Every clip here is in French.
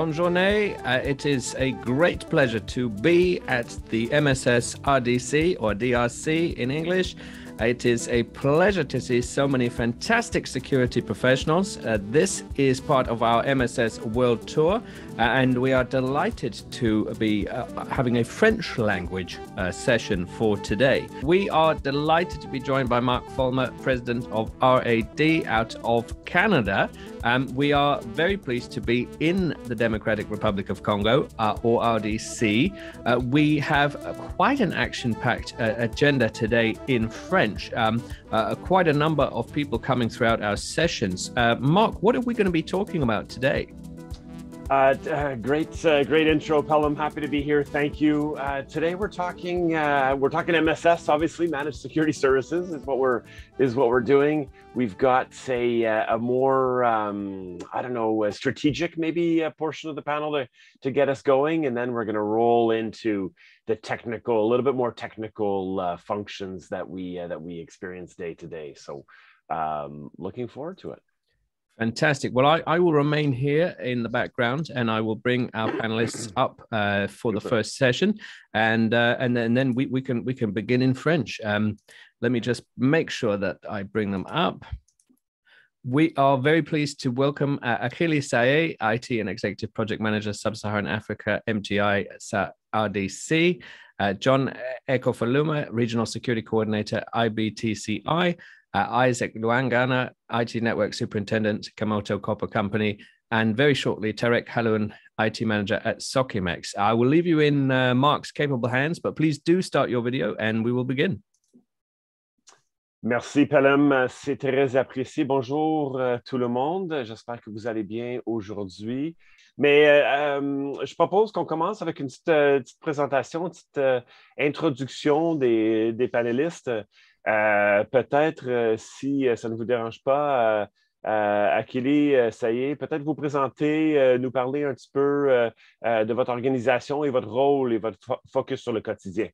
bonne journée. It is a great pleasure to be at the MSS RDC, or DRC in English. It is a pleasure to see so many fantastic security professionals. This is part of our MSS World Tour, and we are delighted to be having a French language session for today. We are delighted to be joined by Mark Fulmer, President of RAD out of Canada. We are very pleased to be in the Democratic Republic of Congo, or RDC. We have quite an action-packed agenda today in French. Quite a number of people coming throughout our sessions. Mark, what are we going to be talking about today? Great intro, Pelham. Happy to be here. Thank you. Today we're talking MSS, obviously Managed Security Services is what we're doing. We've got a more a strategic maybe portion of the panel to get us going, and then we're going to roll into the technical, a little bit more technical functions that we experience day to day. So looking forward to it. Fantastic. Well, I will remain here in the background, and I will bring our panelists up for the first session, and then we can begin in French. Let me just make sure that I bring them up. We are very pleased to welcome Achille Saye, IT and Executive Project Manager, Sub-Saharan Africa, MTI RDC, John Ekofaluma, Regional Security Coordinator, IBTCI, Isaac Luangana, IT Network Superintendent, Kamoto Copper Company, and very shortly, Tarek Halouan, IT Manager at Sokimex. I will leave you in Mark's capable hands, but please do start your video and we will begin. Merci, Pelham. C'est très apprécié. Bonjour tout le monde. J'espère que vous allez bien aujourd'hui. Mais je propose qu'on commence avec une petite présentation, une petite introduction des panélistes. Peut-être, si ça ne vous dérange pas, Achille Saye, peut-être vous présenter, nous parler un petit peu de votre organisation et votre rôle et votre focus sur le quotidien.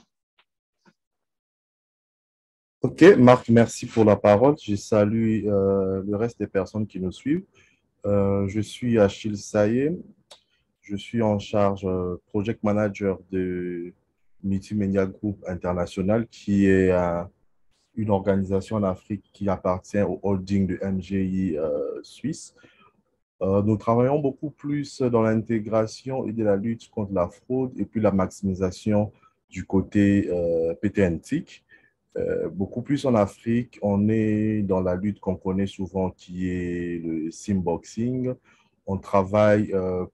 OK, Marc, merci pour la parole. Je salue le reste des personnes qui nous suivent. Je suis Achille Saye. Je suis en charge Project Manager de Multimedia Group International, qui est une organisation en Afrique qui appartient au holding de MGI Suisse. Nous travaillons beaucoup plus dans l'intégration et de la lutte contre la fraude et puis la maximisation du côté PTN-TIC. Beaucoup plus en Afrique, on est dans la lutte qu'on connaît souvent qui est le simboxing. On travaille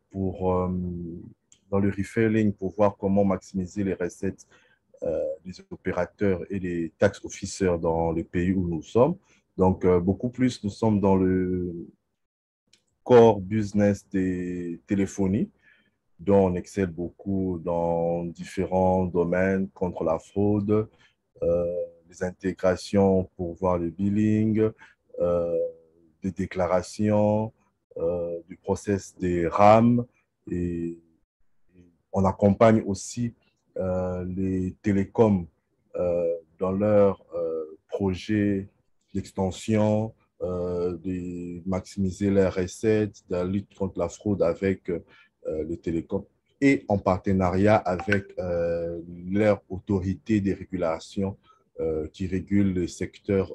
dans le refiling pour voir comment maximiser les recettes des opérateurs et des tax officers dans le pays où nous sommes. Donc, beaucoup plus, nous sommes dans le core business des téléphonies, dont on excelle beaucoup dans différents domaines contre la fraude, les intégrations pour voir le billing, des déclarations, du process des RAM, et on accompagne aussi les télécoms dans leur projet d'extension, de maximiser leurs recettes, de la lutte contre la fraude avec les télécoms et en partenariat avec leur autorité de régulation qui régule le secteur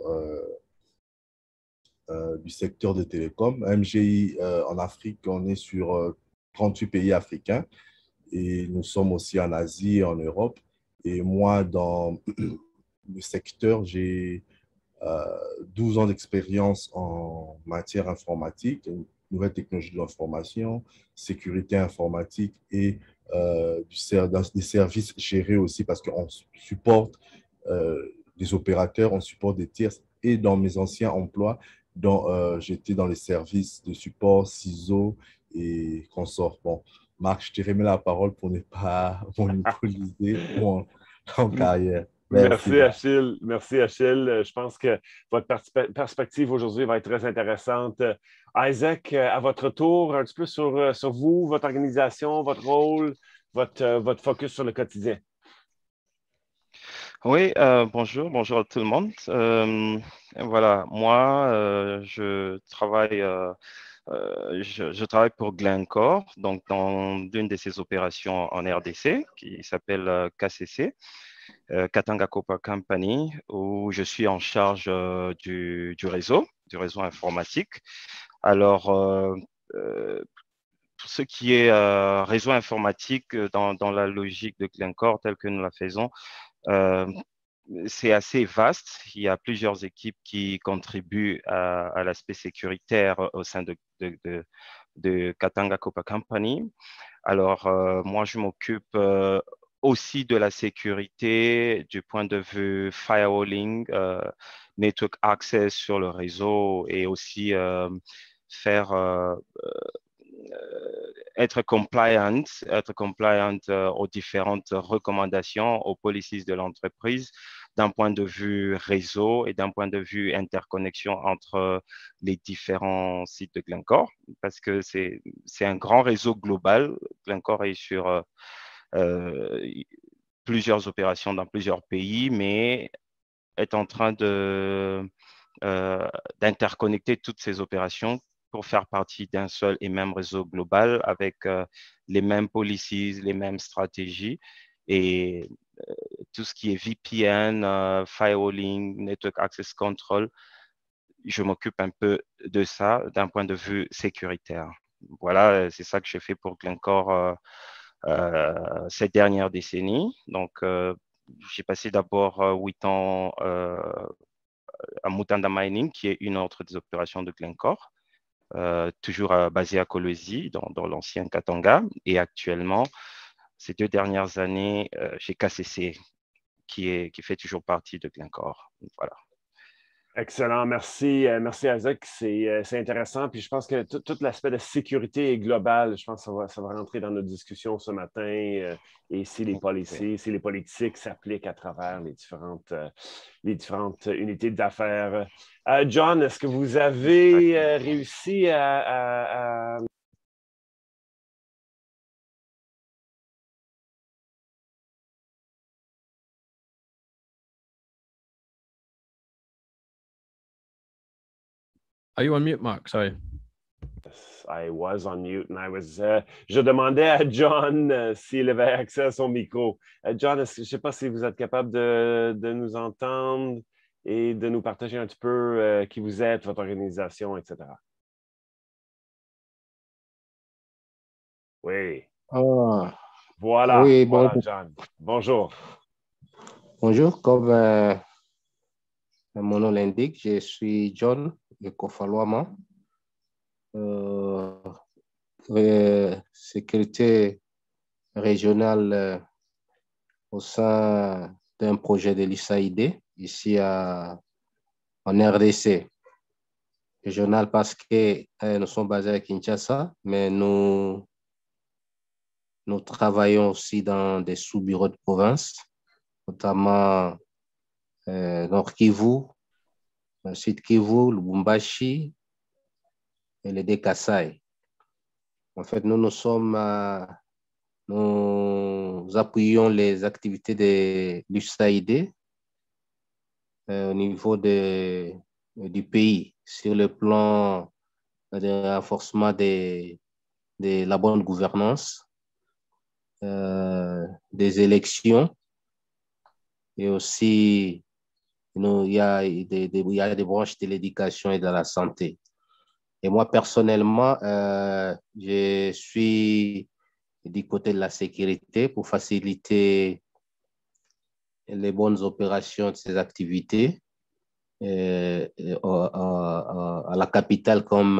du secteur des télécoms. MGI en Afrique, on est sur 38 pays africains. Et nous sommes aussi en Asie et en Europe. Et moi, dans le secteur, j'ai 12 ans d'expérience en matière informatique, nouvelles technologies de l'information, sécurité informatique et des services gérés aussi parce qu'on supporte des opérateurs, on supporte des tiers. Et dans mes anciens emplois, j'étais dans les services de support, CISO et consorts. Bon, Marc, je te remets la parole pour ne pas monopoliser ton carrière. Merci Achille. Merci Achille. Je pense que votre perspective aujourd'hui va être très intéressante. Isaac, à votre tour, un petit peu sur vous, votre organisation, votre rôle, votre focus sur le quotidien. Oui, bonjour à tout le monde. Voilà, moi, je travaille je travaille pour Glencore, donc dans une de ses opérations en RDC qui s'appelle KCC, Katanga Copper Company, où je suis en charge du réseau informatique. Alors, pour ce qui est réseau informatique dans la logique de Glencore telle que nous la faisons, euh, c'est assez vaste. Il y a plusieurs équipes qui contribuent à l'aspect sécuritaire au sein de Katanga Copper Company. Alors, moi, je m'occupe aussi de la sécurité du point de vue firewalling, network access sur le réseau et aussi faire être compliant aux différentes recommandations, aux policies de l'entreprise d'un point de vue réseau et d'un point de vue interconnexion entre les différents sites de Glencore, parce que c'est un grand réseau global. Glencore est sur plusieurs opérations dans plusieurs pays, mais est en train d'interconnecter toutes ces opérations pour faire partie d'un seul et même réseau global avec les mêmes policies, les mêmes stratégies et tout ce qui est VPN, firewalling, Network Access Control, je m'occupe un peu de ça d'un point de vue sécuritaire. Voilà, c'est ça que j'ai fait pour Glencore ces dernières décennies. Donc, j'ai passé d'abord 8 ans à Mutanda Mining, qui est une autre des opérations de Glencore, toujours basée à Kolwezi, dans l'ancien Katanga. Et actuellement, ces 2 dernières années, chez KCC, qui fait toujours partie de Glencore. Voilà. Excellent, merci. Merci Isaac, c'est intéressant. Puis je pense que tout l'aspect de sécurité est global. Je pense que ça va rentrer dans notre discussion ce matin. Et si les Oui. policiers, si les politiques s'appliquent à travers les différentes unités d'affaires. John, est-ce que vous avez Exactement. réussi à... Are you on mute, Mark? Sorry. I was on mute and I was. Je demandais à John s'il avait accès à son micro. John, je ne sais pas si vous êtes capable de nous entendre et de nous partager un petit peu qui vous êtes, votre organisation, etc. Oui. Ah, Voilà, oui, voilà, John. Bonjour. bonjour. Comme mon nom l'indique, je suis John Ekofalwama, euh, sécurité régionale au sein d'un projet de l'USAID ici en RDC. Régional parce que nous sommes basés à Kinshasa, mais nous travaillons aussi dans des sous-bureaux de province, notamment Nord Kivu, Sud Kivu, Lubumbashi et les Kasaï. En fait, nous appuyons les activités de l'USAID au niveau du pays sur le plan de renforcement de la bonne gouvernance, des élections et aussi il y a des branches de l'éducation et de la santé. Et moi, personnellement, je suis du côté de la sécurité pour faciliter les bonnes opérations de ces activités à la capitale comme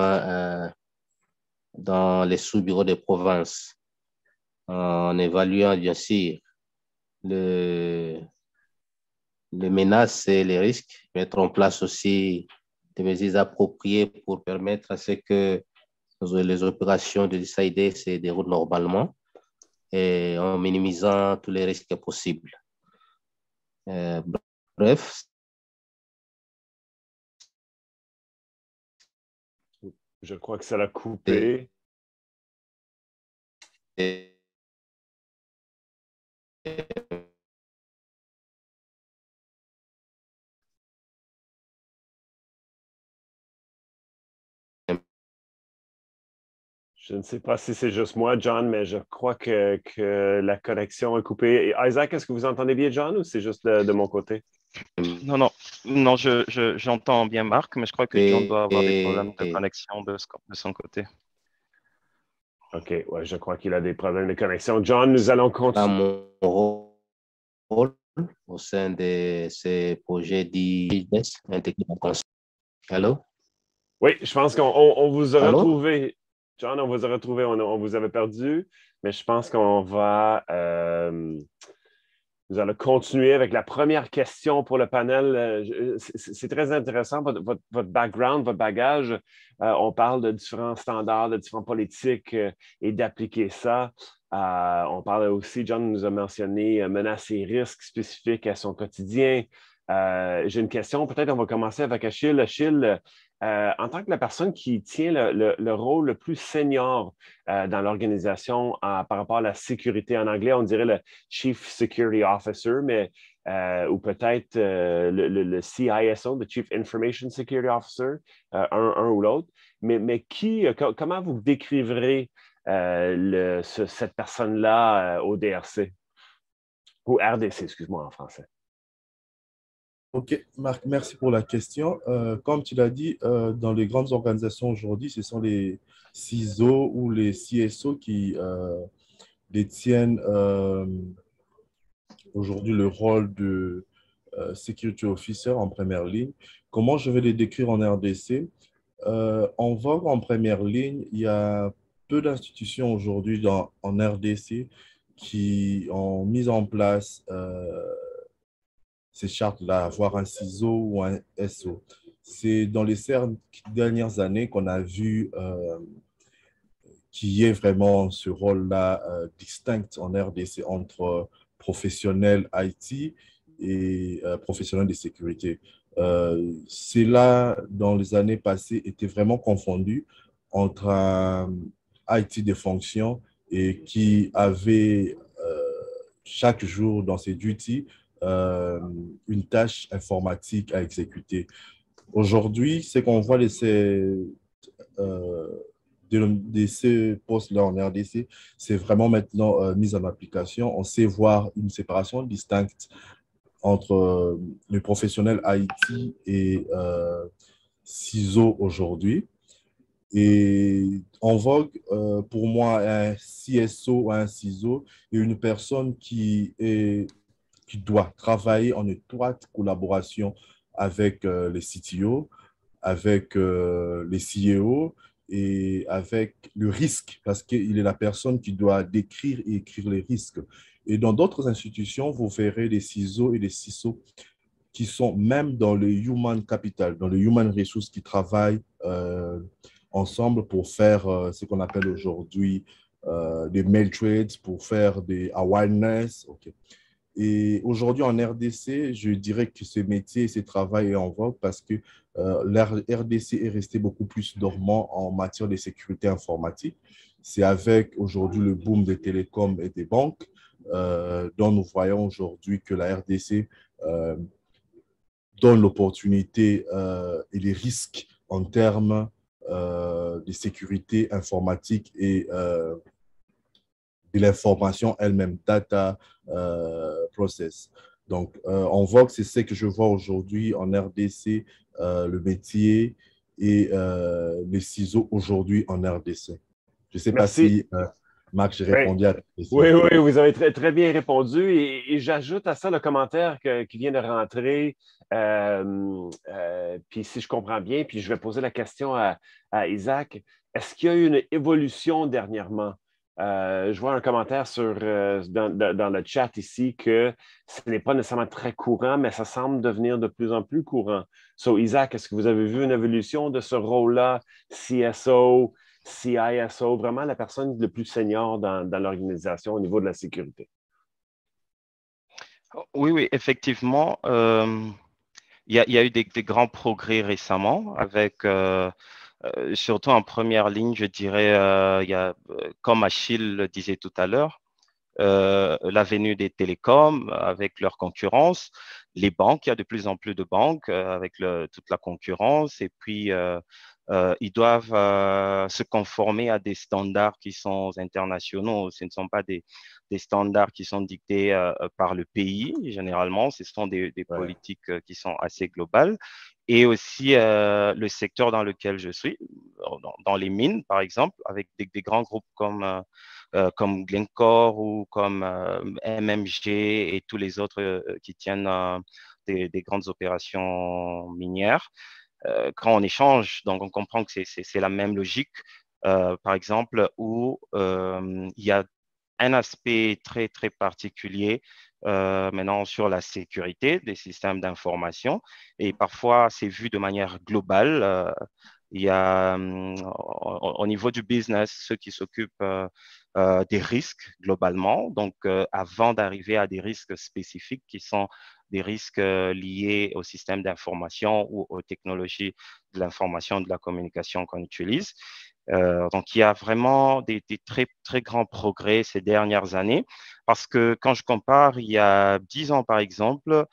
dans les sous-bureaux de province, en évaluant bien sûr le, les menaces et les risques, mettre en place aussi des mesures appropriées pour permettre à ce que les opérations de l'USAID se déroulent normalement et en minimisant tous les risques possibles. Bref. Je crois que ça l'a coupé. Et Je ne sais pas si c'est juste moi, John, mais je crois que la connexion est coupée. Et Isaac, est-ce que vous entendez bien, John, ou c'est juste de mon côté? Non, non, non, j'entends bien Marc, mais je crois que John doit avoir des problèmes de connexion de son côté. OK, ouais, je crois qu'il a des problèmes de connexion. John, nous allons continuer. Mon rôle au sein de ces projets d'e-business intégré. Allô? Oui, je pense qu'on vous a Allô? retrouvé. John, on vous a retrouvé. On vous avait perdu, mais je pense qu'on va. Nous allons continuer avec la première question pour le panel. C'est très intéressant, votre background, votre bagage. On parle de différents standards, de différentes politiques et d'appliquer ça. On parle aussi, John nous a mentionné menaces et risques spécifiques à son quotidien. J'ai une question, peut-être on va commencer avec Achille. Achille, en tant que la personne qui tient le rôle le plus senior dans l'organisation par rapport à la sécurité, en anglais, on dirait le Chief Security Officer, mais, ou peut-être le CISO, le Chief Information Security Officer, un ou l'autre. Mais comment vous décriverez cette personne-là au DRC? Ou RDC, excuse-moi, en français. Ok, Marc, merci pour la question. Comme tu l'as dit, dans les grandes organisations aujourd'hui, ce sont les CISO ou les CSO qui détiennent aujourd'hui le rôle de Security Officer en première ligne. Comment je vais les décrire en RDC? En vogue en première ligne, il y a peu d'institutions aujourd'hui en RDC qui ont mis en place ces chartes-là, avoir un CISO ou un SO. C'est dans les dernières années qu'on a vu qu'il y ait vraiment ce rôle-là distinct en RDC entre professionnels IT et professionnels de sécurité. C'est là, dans les années passées, était vraiment confondu entre un IT de fonction et qui avait chaque jour dans ses duties une tâche informatique à exécuter. Aujourd'hui, ce qu'on voit de ces postes-là en RDC, c'est vraiment maintenant mis en application. On sait voir une séparation distincte entre les professionnels IT et CISO aujourd'hui. Et en vogue, pour moi, un CSO ou un CISO est une personne qui doit travailler en étroite collaboration avec les CTO, avec les CEO et avec le risque, parce qu'il est la personne qui doit décrire et écrire les risques. Et dans d'autres institutions, vous verrez des CISO et des CISO qui sont même dans le human capital, dans le human resource, qui travaillent ensemble pour faire ce qu'on appelle aujourd'hui des mail trades, pour faire des awareness. Okay. Et aujourd'hui, en RDC, je dirais que ce métier, ce travail est en vogue parce que la RDC est resté beaucoup plus dormant en matière de sécurité informatique. C'est avec aujourd'hui le boom des télécoms et des banques dont nous voyons aujourd'hui que la RDC donne l'opportunité et les risques en termes de sécurité informatique et de l'information elle-même, data process. Donc, on voit que c'est ce que je vois aujourd'hui en RDC, le métier et les ciseaux aujourd'hui en RDC. Je ne sais pas si, Marc, j'ai répondu à ta question. Oui, oui, vous avez très, très bien répondu. Et j'ajoute à ça le commentaire qui vient de rentrer. Puis si je comprends bien, puis je vais poser la question à Isaac, est-ce qu'il y a eu une évolution dernièrement? Je vois un commentaire dans le chat ici que ce n'est pas nécessairement très courant, mais ça semble devenir de plus en plus courant. So, Isaac, est-ce que vous avez vu une évolution de ce rôle-là, CSO, CISO, vraiment la personne le plus senior dans l'organisation au niveau de la sécurité? Oui, oui, effectivement. Il y a eu des grands progrès récemment avec... surtout en première ligne, je dirais, il y a, comme Achille le disait tout à l'heure, la venue des télécoms avec leur concurrence, les banques, il y a de plus en plus de banques avec toute la concurrence, et puis ils doivent se conformer à des standards qui sont internationaux. Ce ne sont pas des standards qui sont dictés par le pays, généralement. Ce sont des politiques qui sont assez globales. Et aussi le secteur dans lequel je suis, dans les mines, par exemple, avec des grands groupes comme Glencore ou comme MMG et tous les autres qui tiennent des grandes opérations minières. Quand on échange, donc on comprend que c'est la même logique, par exemple, où il y a un aspect très, très particulier maintenant sur la sécurité des systèmes d'information. Et parfois, c'est vu de manière globale. Il y a au niveau du business ceux qui s'occupent des risques globalement. Donc, avant d'arriver à des risques spécifiques qui sont des risques liés au système d'information ou aux technologies de l'information et de la communication qu'on utilise. Donc, il y a vraiment des très, très grands progrès ces dernières années parce que quand je compare, il y a 10 ans, par exemple,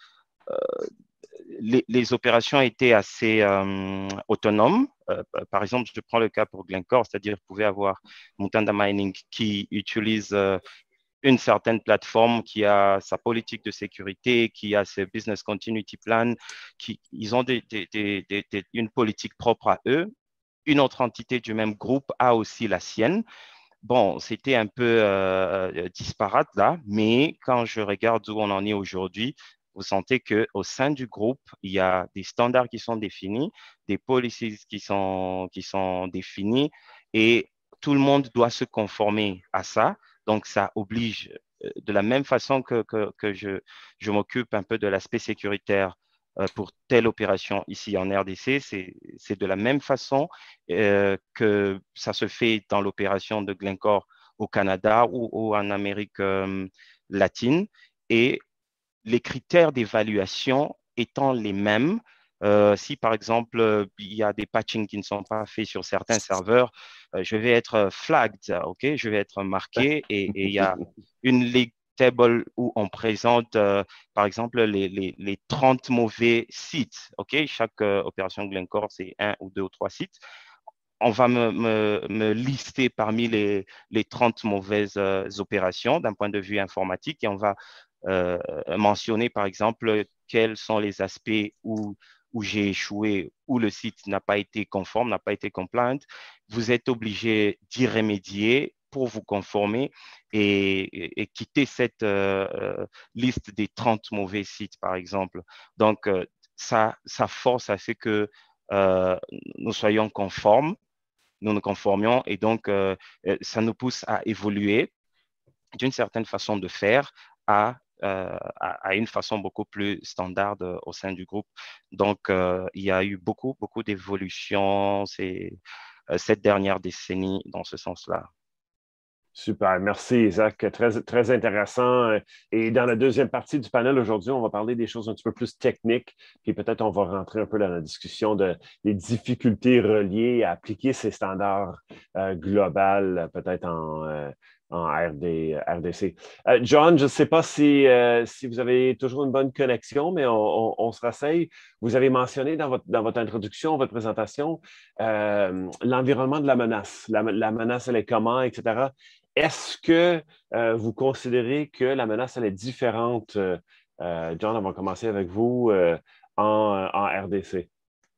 les opérations étaient assez autonomes. Par exemple, je prends le cas pour Glencore, c'est-à-dire vous pouvez avoir Mutanda Mining qui utilise une certaine plateforme qui a sa politique de sécurité, qui a ses business continuity plan, ils ont une politique propre à eux. Une autre entité du même groupe a aussi la sienne. Bon, c'était un peu disparate là, mais quand je regarde où on en est aujourd'hui, vous sentez qu'au sein du groupe, il y a des standards qui sont définis, des policies qui sont définies et tout le monde doit se conformer à ça. Donc, ça oblige, de la même façon que je m'occupe un peu de l'aspect sécuritaire pour telle opération ici en RDC, c'est de la même façon que ça se fait dans l'opération de Glencore au Canada ou en Amérique latine. Et les critères d'évaluation étant les mêmes, si par exemple il y a des patchings qui ne sont pas faits sur certains serveurs, je vais être flagged, ok, je vais être marqué et il y a une league table où on présente par exemple les 30 mauvais sites, ok, chaque opération Glencore c'est un ou deux ou trois sites. On va me lister parmi les 30 mauvaises opérations d'un point de vue informatique et on va mentionner, par exemple, quels sont les aspects où j'ai échoué, où le site n'a pas été conforme, n'a pas été compliant. Vous êtes obligé d'y remédier pour vous conformer et quitter cette liste des 30 mauvais sites, par exemple. Donc, ça force à ce que nous soyons conformes, nous nous conformions et donc ça nous pousse à évoluer d'une certaine façon de faire à une façon beaucoup plus standard au sein du groupe. Donc, il y a eu beaucoup, beaucoup d'évolutions cette dernière décennie dans ce sens-là. Super, merci Isaac, très, très intéressant. Et dans la deuxième partie du panel aujourd'hui, on va parler des choses un petit peu plus techniques, puis peut-être on va rentrer un peu dans la discussion des difficultés reliées à appliquer ces standards globaux, peut-être en RDC. John, je ne sais pas si vous avez toujours une bonne connexion, mais on se rasseye. Vous avez mentionné dans votre introduction, votre présentation, l'environnement de la menace. La menace, elle est comment, etc. Est-ce que vous considérez que la menace, elle est différente? John, on va commencer avec vous en RDC.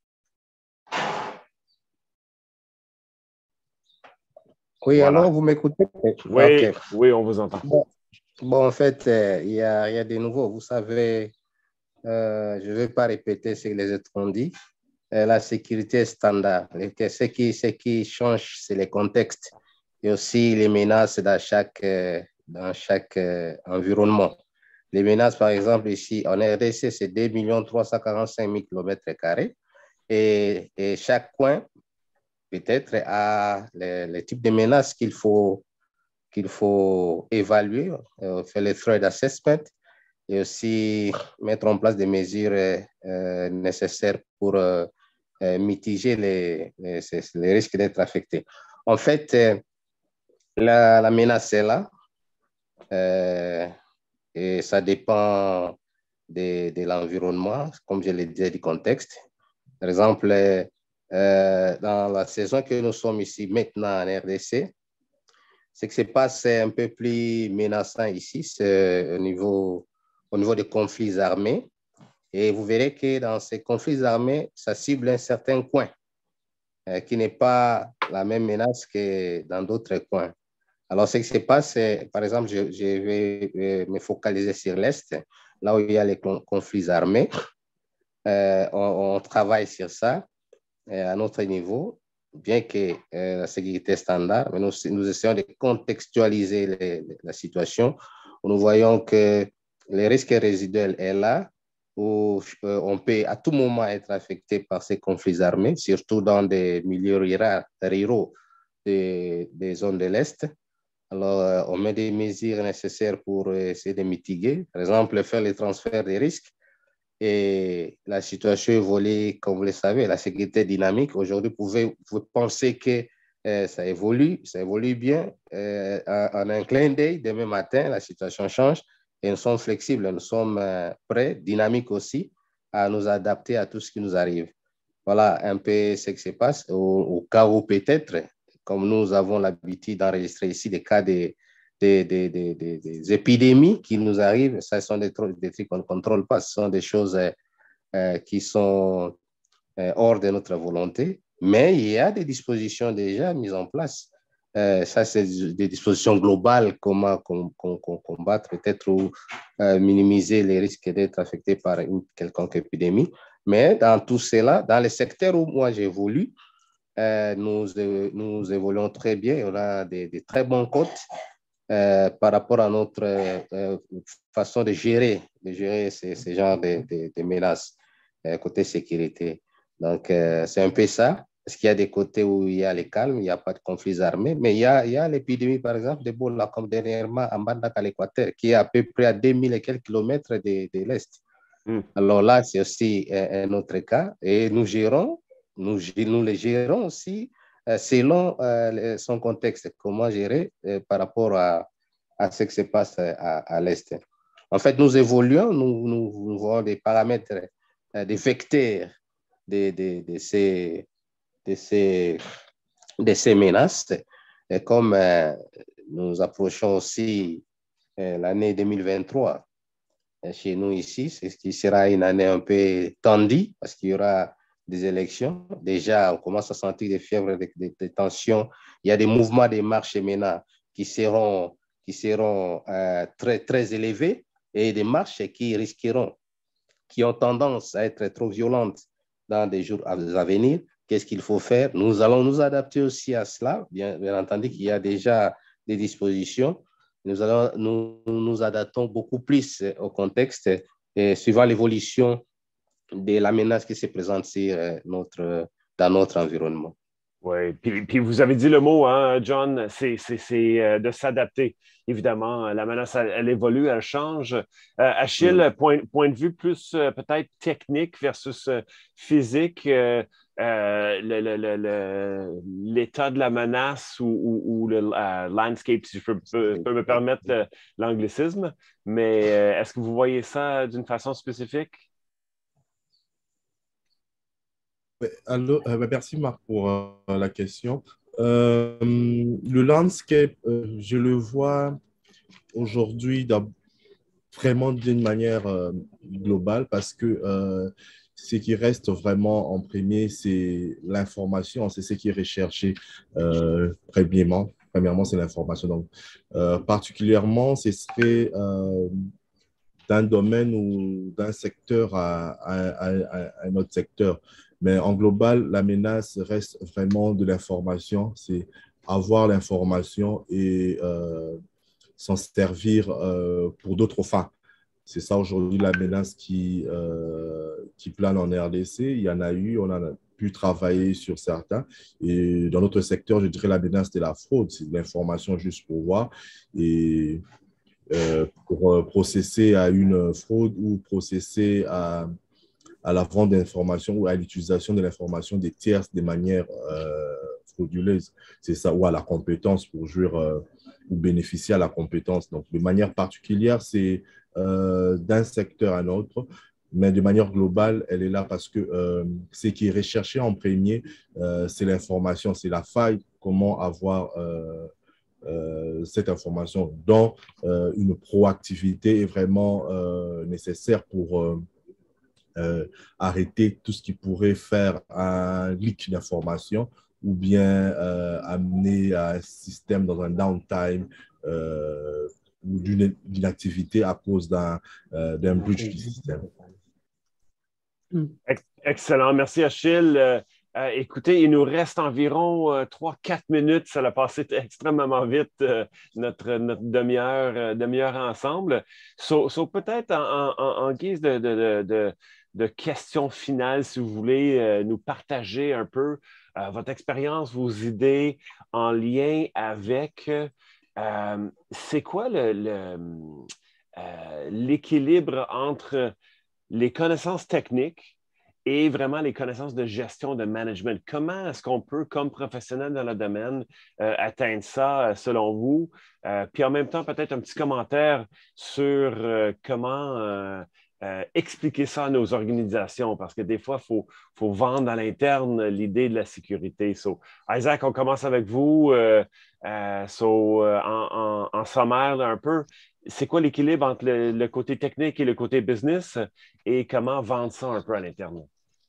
Oui, voilà. Alors vous m'écoutez? Oui, okay. Oui, on vous entend. Bon en fait, il y a des nouveaux. Vous savez, je ne vais pas répéter ce que les autres ont dit. La sécurité est standard. Ce qui change, c'est les contextes et aussi les menaces dans chaque environnement. Les menaces, par exemple, ici en RDC, c'est 2 345 000 km² et chaque coin peut-être à les types de menaces qu'il faut évaluer, faire les threat assessment et aussi mettre en place des mesures nécessaires pour mitiger les risques d'être affectés. En fait, la menace est là et ça dépend de l'environnement, comme je l'ai dit, du contexte. Par exemple, dans la saison que nous sommes ici maintenant en RDC, ce qui se passe, c'est un peu plus menaçant ici, c'est au niveau des conflits armés. Et vous verrez que dans ces conflits armés, ça cible un certain coin qui n'est pas la même menace que dans d'autres coins. Alors, ce qui se passe, c'est, par exemple, je vais me focaliser sur l'Est, là où il y a les conflits armés. On travaille sur ça à notre niveau, bien que la sécurité est standard, mais nous essayons de contextualiser la situation. Nous voyons que le risque résiduel est là, où on peut à tout moment être affecté par ces conflits armés, surtout dans des milieux ruraux des zones de l'Est. Alors, on met des mesures nécessaires pour essayer de mitiguer, par exemple, faire les transferts des risques. Et la situation évolue, comme vous le savez, la sécurité dynamique. Aujourd'hui, vous pouvez penser que ça évolue bien. En un clin d'œil, demain matin, la situation change et nous sommes flexibles, nous sommes prêts, dynamiques aussi, à nous adapter à tout ce qui nous arrive. Voilà un peu ce qui se passe au cas où peut-être, comme nous avons l'habitude d'enregistrer ici des cas des épidémies qui nous arrivent. Ça, ce sont des trucs qu'on ne contrôle pas. Ce sont des choses qui sont hors de notre volonté. Mais il y a des dispositions déjà mises en place. Ça, c'est des dispositions globales, comment combattre peut-être ou minimiser les risques d'être affecté par une quelconque épidémie. Mais dans tout cela, dans les secteurs où moi j'évolue, nous évoluons très bien. On a des très bons cotes par rapport à notre façon de gérer ces genres de menaces côté sécurité. Donc, c'est un peu ça. Parce qu'il y a des côtés où il y a les calmes, il n'y a pas de conflits armés, mais il y a l'épidémie, par exemple, d'Ebola, comme dernièrement en Bandak à l'Équateur, qui est à peu près à 2000 et quelques kilomètres de l'Est. Alors là, c'est aussi un autre cas. Et nous les gérons aussi selon son contexte, comment gérer par rapport à ce qui se passe à l'Est. En fait, nous évoluons, nous voyons des paramètres, des vecteurs de ces menaces. Et comme nous approchons aussi l'année 2023 chez nous ici, ce qui sera une année un peu tendue parce qu'il y aura des élections. Déjà, on commence à sentir des fièvres, des tensions. Il y a des mouvements des marches maintenant qui seront très, très élevés et des marches qui ont tendance à être trop violentes dans des jours à venir. Qu'est-ce qu'il faut faire? Nous allons nous adapter aussi à cela. Bien entendu qu'il y a déjà des dispositions. Nous adaptons beaucoup plus au contexte et suivant l'évolution de la menace qui se présente dans notre environnement. Oui, puis vous avez dit le mot, hein, John, c'est de s'adapter. Évidemment, la menace, elle évolue, elle change. Achille, point de vue plus peut-être technique versus physique, l'état de la menace ou le landscape, si je peux me permettre l'anglicisme, mais est-ce que vous voyez ça d'une façon spécifique? Alors, merci Marc pour la question. Le landscape, je le vois aujourd'hui vraiment d'une manière globale parce que ce qui reste vraiment en premier, c'est l'information, c'est ce qui est recherché premièrement. Premièrement, c'est l'information. Donc, particulièrement, ce serait d'un domaine ou d'un secteur à un autre secteur. Mais en global, la menace reste vraiment de l'information. C'est avoir l'information et s'en servir pour d'autres fins. C'est ça aujourd'hui la menace qui plane en RDC. Il y en a eu, on en a pu travailler sur certains. Et dans notre secteur, je dirais la menace de la fraude. C'est de l'information juste pour voir et pour processer à une fraude ou processer à la vente d'informations ou à l'utilisation de l'information des tiers de manière frauduleuse. C'est ça, ou à la compétence pour jouir ou bénéficier à la compétence. Donc, de manière particulière, c'est d'un secteur à un autre. mais de manière globale, elle est là parce que ce qui est recherché en premier, c'est l'information, c'est la faille, comment avoir cette information dont une proactivité est vraiment nécessaire pour arrêter tout ce qui pourrait faire un leak d'informations ou bien amener à un système dans un downtime ou d'une activité à cause d'un breach du système. Excellent. Merci, Achille. Écoutez, il nous reste environ 3-4 minutes. Ça a passé extrêmement vite, notre demi-heure ensemble. Peut-être en guise de questions finales, si vous voulez nous partager un peu votre expérience, vos idées en lien avec c'est quoi l'équilibre entre les connaissances techniques et vraiment les connaissances de gestion, de management. Comment est-ce qu'on peut, comme professionnel dans le domaine, atteindre ça selon vous? Puis en même temps, peut-être un petit commentaire sur comment expliquer ça à nos organisations, parce que des fois, faut vendre à l'interne l'idée de la sécurité. Isaac, on commence avec vous. En sommaire, un peu, c'est quoi l'équilibre entre le côté technique et le côté business et comment vendre ça un peu à l'interne?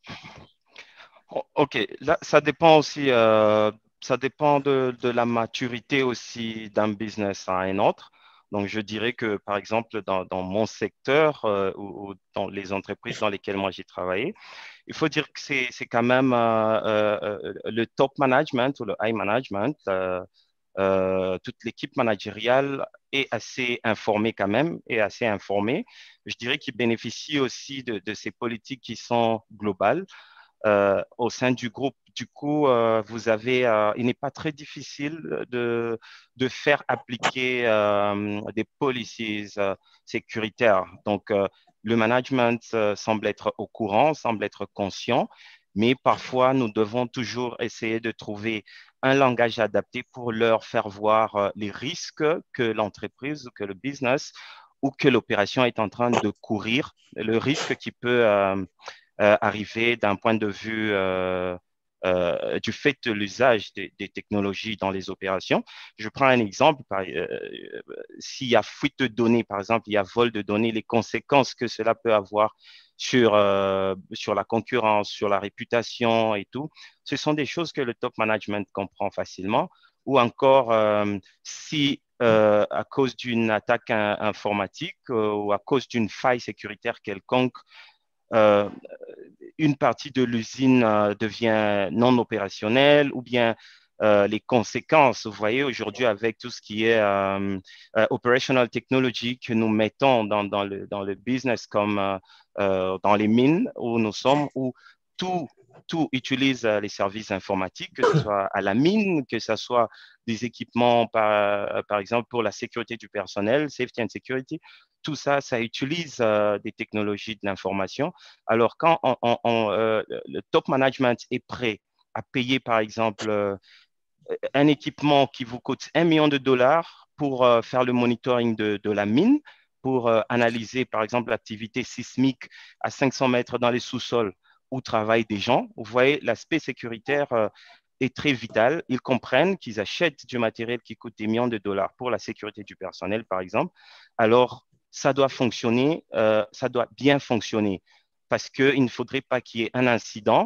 OK, là, ça dépend aussi, ça dépend de la maturité aussi d'un business à un autre. Donc, je dirais que, par exemple, dans mon secteur ou dans les entreprises dans lesquelles moi j'ai travaillé, il faut dire que c'est quand même le top management ou le high management, toute l'équipe managériale est assez informée quand même, est assez informée. Je dirais qu'ils bénéficient aussi de ces politiques qui sont globales au sein du groupe. Du coup, il n'est pas très difficile de faire appliquer des policies sécuritaires. Donc, le management semble être au courant, semble être conscient, mais parfois, nous devons toujours essayer de trouver un langage adapté pour leur faire voir les risques que l'entreprise, que le business ou que l'opération est en train de courir, le risque qui peut arriver d'un point de vue du fait de l'usage des technologies dans les opérations. Je prends un exemple. S'il y a fuite de données, par exemple, il y a vol de données, les conséquences que cela peut avoir sur la concurrence, sur la réputation et tout, ce sont des choses que le top management comprend facilement. Ou encore, si à cause d'une attaque informatique ou à cause d'une faille sécuritaire quelconque, euh, une partie de l'usine devient non opérationnelle ou bien les conséquences, vous voyez, aujourd'hui avec tout ce qui est operational technology que nous mettons dans le business comme dans les mines où nous sommes, où tout utilise les services informatiques, que ce soit à la mine, que ce soit des équipements, par exemple, pour la sécurité du personnel, safety and security. Tout ça, ça utilise des technologies de l'information. Alors, quand le top management est prêt à payer, par exemple, un équipement qui vous coûte 1 million de dollars pour faire le monitoring de la mine, pour analyser, par exemple, l'activité sismique à 500 mètres dans les sous-sols où travaillent des gens. Vous voyez, l'aspect sécuritaire est très vital. Ils comprennent qu'ils achètent du matériel qui coûte des millions de dollars pour la sécurité du personnel, par exemple. Alors, ça doit fonctionner, ça doit bien fonctionner parce qu'il ne faudrait pas qu'il y ait un incident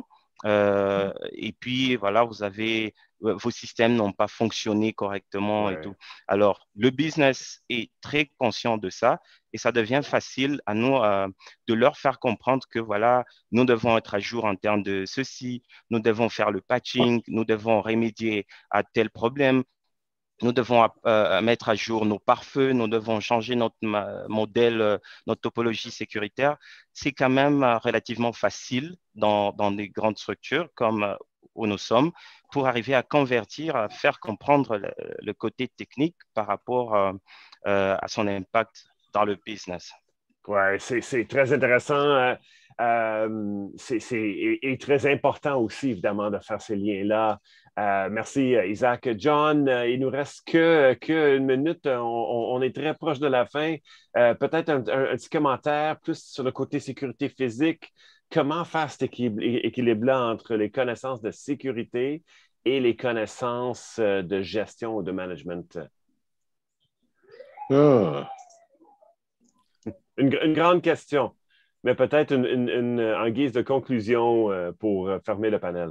et puis, voilà, vos systèmes n'ont pas fonctionné correctement et tout. Alors, le business est très conscient de ça et ça devient facile à nous de leur faire comprendre que, voilà, nous devons être à jour en termes de ceci, nous devons faire le patching, nous devons remédier à tel problème. Nous devons mettre à jour nos pare-feux, nous devons changer notre modèle, notre topologie sécuritaire. C'est quand même relativement facile dans des grandes structures comme où nous sommes pour arriver à convertir, à faire comprendre le côté technique par rapport à son impact dans le business. Oui, c'est très intéressant. est très important aussi, évidemment, de faire ces liens-là. Merci, Isaac. John, il nous reste que une minute. On est très proche de la fin. Peut-être un petit commentaire plus sur le côté sécurité physique. Comment faire cet équilibre-là entre les connaissances de sécurité et les connaissances de gestion ou de management? Une grande question, mais peut-être en guise de conclusion pour fermer le panel.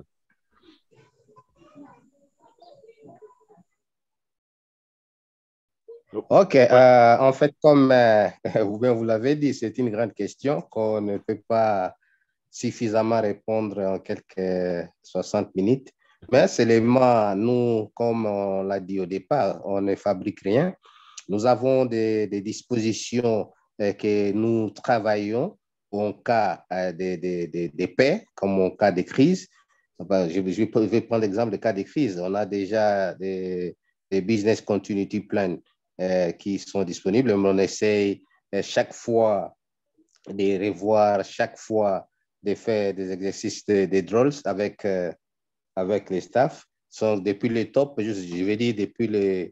OK. En fait, comme vous l'avez dit, c'est une grande question qu'on ne peut pas suffisamment répondre en quelques 60 minutes. Mais seulement, nous, comme on l'a dit au départ, on ne fabrique rien. Nous avons des dispositions que nous travaillons en cas de paix, comme en cas de crise. Je vais prendre l'exemple des cas de crise. On a déjà des business continuity plans qui sont disponibles. On essaye chaque fois de revoir, chaque fois de faire des exercices de drills avec les staffs. Depuis le top, je vais dire depuis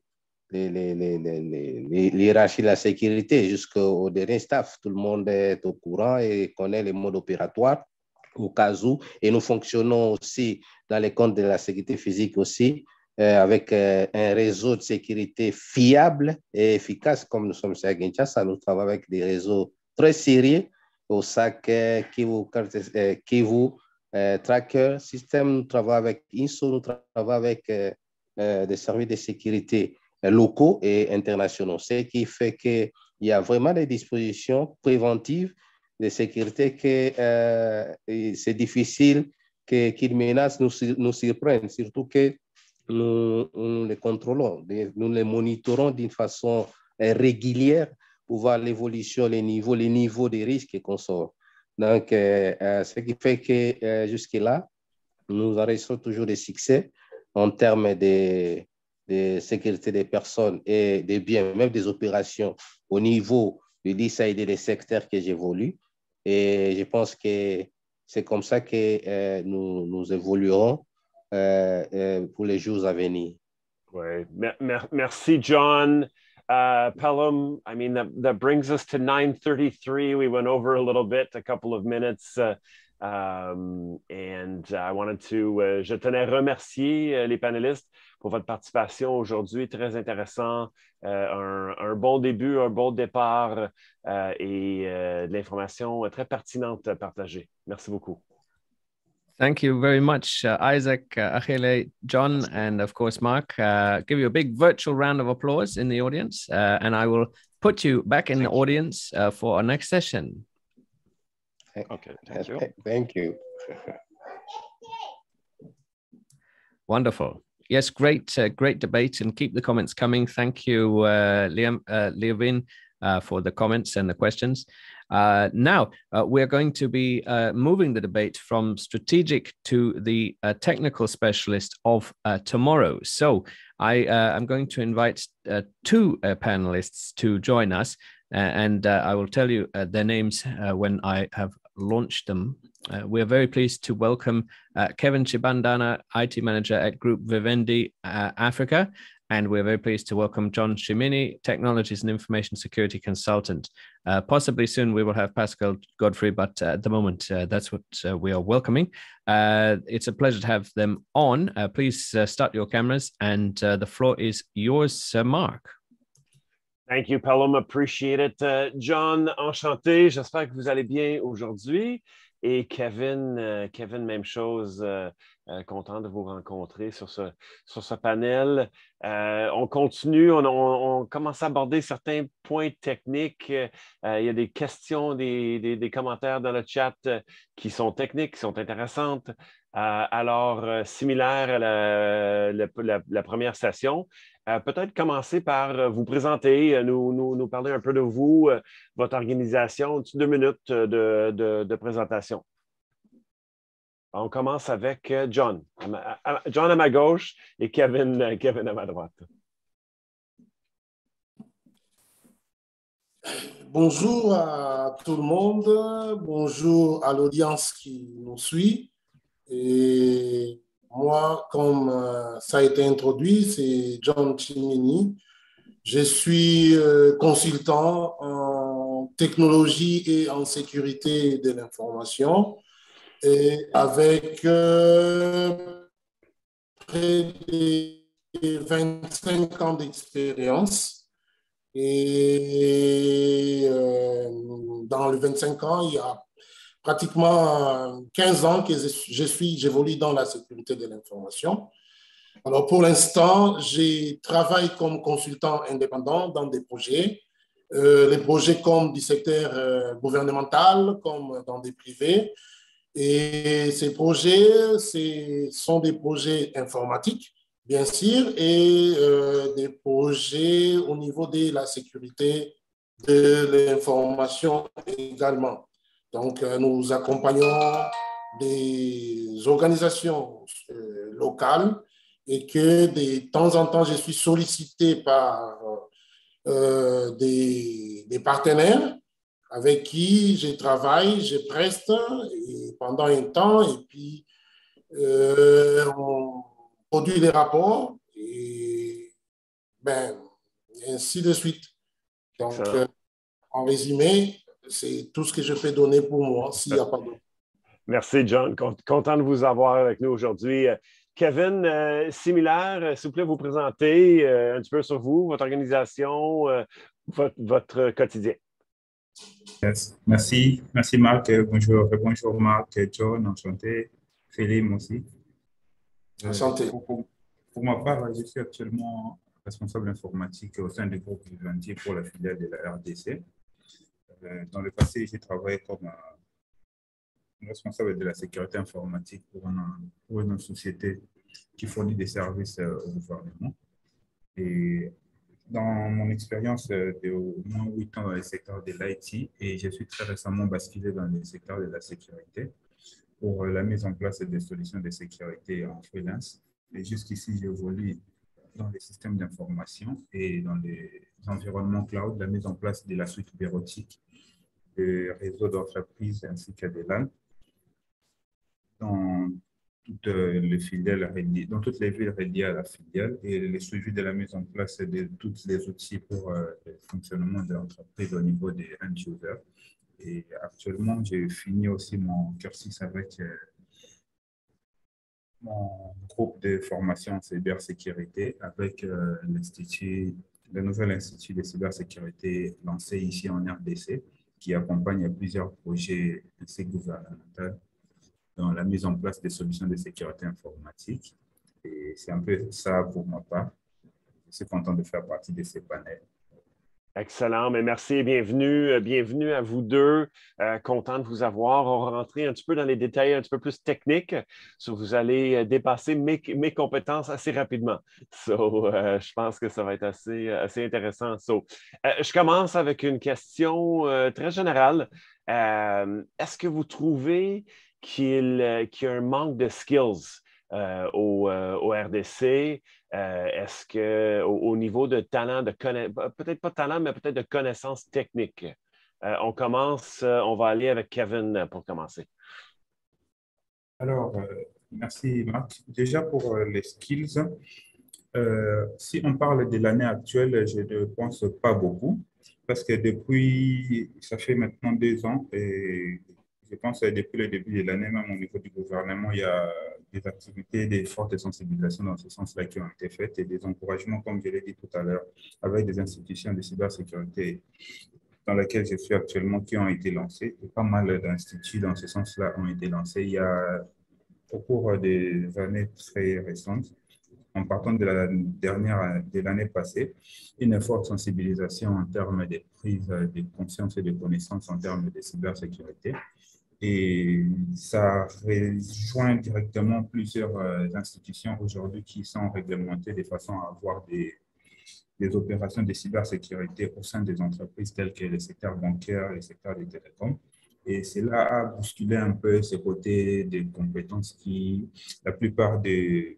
l'hierarchie de la sécurité jusqu'au dernier staff. Tout le monde est au courant et connaît les modes opératoires au cas où. Et nous fonctionnons aussi dans les comptes de la sécurité physique aussi, avec un réseau de sécurité fiable et efficace, comme nous sommes à Kinshasa. Nous travaillons avec des réseaux très sérieux, au SAC, Kivu, Tracker System. Nous travaillons avec INSO, nous travaillons avec des services de sécurité locaux et internationaux, ce qui fait qu'il y a vraiment des dispositions préventives de sécurité que c'est difficile qu'une menace nous surprenne, surtout que nous les contrôlons, nous les monitorons d'une façon régulière pour voir l'évolution, les niveaux des risques qu'on sort. Donc, ce qui fait que jusque-là, nous enregistrons toujours des succès en termes de sécurité des personnes et des biens, même des opérations au niveau du DISAID et des secteurs que j'évolue. Et je pense que c'est comme ça que nous évoluerons pour les jours à venir. Oui. Merci, John. Pelham, I mean, that brings us to 9:33. We went over a little bit, a couple of minutes. And I wanted to, je tenais à remercier les panélistes pour votre participation aujourd'hui. Très intéressant. Un bon début, un bon départ et de l'information très pertinente partagée. Merci beaucoup. Thank you very much, Isaac, Achille, John, and of course, Mark. Give you a big virtual round of applause in the audience, and I will put you back in the audience for our next session. Okay, thank you. Thank you. Wonderful. Yes, great debate, and keep the comments coming. Thank you, Liavin, for the comments and the questions. Now, we're going to be moving the debate from strategic to the technical specialist of tomorrow. So I'm going to invite two panelists to join us, and I will tell you their names when I have launched them. We are very pleased to welcome Kevin Chibandana, IT Manager at Group Vivendi Africa. And we're very pleased to welcome John Shimini, Technologies and Information Security Consultant. Possibly soon we will have Pascal Godfrey, but at the moment, that's what we are welcoming. It's a pleasure to have them on. Please start your cameras, and the floor is yours, Mark. Thank you, Pelham. Appreciate it. John, enchanté. J'espère que vous allez bien aujourd'hui. Et Kevin, même chose. Content de vous rencontrer sur ce panel. On continue, on commence à aborder certains points techniques. Il y a des questions, des commentaires dans le chat qui sont techniques, qui sont intéressantes. Alors, similaire à la première session, peut-être commencer par vous présenter, nous parler un peu de vous, votre organisation, 2 minutes de présentation. On commence avec John. John à ma gauche et Kevin à ma droite. Bonjour à tout le monde, bonjour à l'audience qui nous suit. Et moi, comme ça a été introduit, c'est John Chimini. Je suis consultant en technologie et en sécurité de l'information et avec près de 25 ans d'expérience. Et dans les 25 ans, il y a pratiquement 15 ans que j'évolue dans la sécurité de l'information. Alors, pour l'instant, je travaille comme consultant indépendant dans des projets, les projets comme du secteur gouvernemental, comme dans des privés. Et ces projets, sont des projets informatiques, bien sûr, et des projets au niveau de la sécurité de l'information également. Donc, nous accompagnons des organisations locales et que de temps en temps, je suis sollicité par des partenaires avec qui je travaille, je preste et pendant un temps, et puis on produit des rapports et ainsi de suite. Donc, en résumé, c'est tout ce que je peux donner pour moi, s'il n'y a pas d'autre. Merci, John. Content de vous avoir avec nous aujourd'hui. Kevin, similaire, s'il vous plaît, vous présenter un petit peu sur vous, votre organisation, votre quotidien. Yes. Merci Marc. Bonjour Marc, John, enchanté. Philippe aussi. Enchanté. Pour ma part, je suis actuellement responsable informatique au sein du groupe Vivendi pour la filiale de la RDC. Dans le passé, j'ai travaillé comme responsable de la sécurité informatique pour une société qui fournit des services au gouvernement. Et dans mon expérience de au moins 8 ans dans le secteur de l'IT, et je suis très récemment basculé dans le secteur de la sécurité pour la mise en place des solutions de sécurité en freelance. Et jusqu'ici, j'évolue dans les systèmes d'information et dans les environnements cloud, la mise en place de la suite bureautique, des réseaux d'entreprises ainsi que des LAN dans toutes les filiales, dans toutes les villes reliées à la filiale et le suivi de la mise en place de tous les outils pour le fonctionnement de l'entreprise au niveau des end-users. Et actuellement, j'ai fini aussi mon cursus avec mon groupe de formation en cybersécurité avec le nouvel institut de cybersécurité lancé ici en RDC qui accompagne plusieurs projets gouvernementaux dans la mise en place des solutions de sécurité informatique. Et c'est un peu ça pour ma part. Je suis content de faire partie de ces panels. Excellent, mais merci et bienvenue. Bienvenue à vous deux. Content de vous avoir. On va rentrer un petit peu dans les détails un petit peu plus techniques. Vous allez dépasser mes compétences assez rapidement. Je pense que ça va être assez intéressant. Je commence avec une question très générale. Est-ce que vous trouvez qu'il y a un manque de skills au RDC? Est-ce qu'au niveau de talent, peut-être pas talent, mais peut-être de connaissances techniques? On va aller avec Kevin pour commencer. Alors, merci Marc. Déjà pour les skills, si on parle de l'année actuelle, je ne pense pas beaucoup parce que ça fait maintenant 2 ans et je pense que depuis le début de l'année, même au niveau du gouvernement, il y a des activités, des fortes sensibilisations dans ce sens-là qui ont été faites et des encouragements, comme je l'ai dit tout à l'heure, avec des institutions de cybersécurité dans lesquelles je suis actuellement qui ont été lancées. Et pas mal d'instituts dans ce sens-là ont été lancés il y a, au cours des années très récentes, en partant de l'année passée, une forte sensibilisation en termes de prise de conscience et de connaissances en termes de cybersécurité. Et ça rejoint directement plusieurs institutions aujourd'hui qui sont réglementées de façon à avoir des opérations de cybersécurité au sein des entreprises telles que le secteur bancaire, le secteur des télécoms. Et cela a bousculé un peu ce côté des compétences qui, la plupart des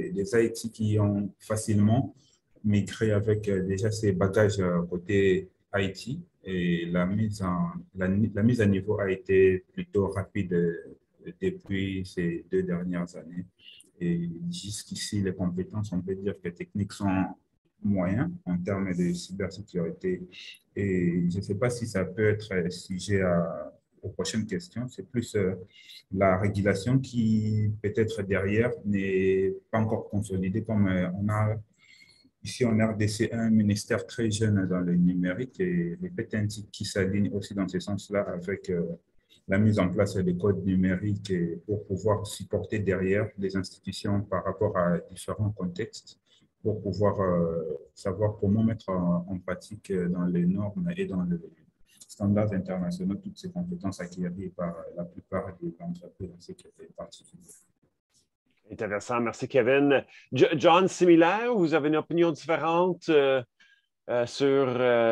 IT qui ont facilement migré avec déjà ces bagages côté Haïti et la mise à niveau a été plutôt rapide depuis ces 2 dernières années. Et jusqu'ici, les compétences, on peut dire que techniques sont moyens en termes de cybersécurité. Et je ne sais pas si ça peut être sujet aux prochaines questions. C'est plus la régulation qui, peut-être derrière, n'est pas encore consolidée comme on a ici en RDC un ministère très jeune dans le numérique et peut-être qui s'aligne aussi dans ce sens-là avec la mise en place des codes numériques et pour pouvoir supporter derrière les institutions par rapport à différents contextes pour pouvoir savoir comment mettre en pratique dans les normes et dans les standards internationaux toutes ces compétences acquises par la plupart des entreprises en sécurité particulière. Intéressant, merci Kevin. John, similaire, vous avez une opinion différente sur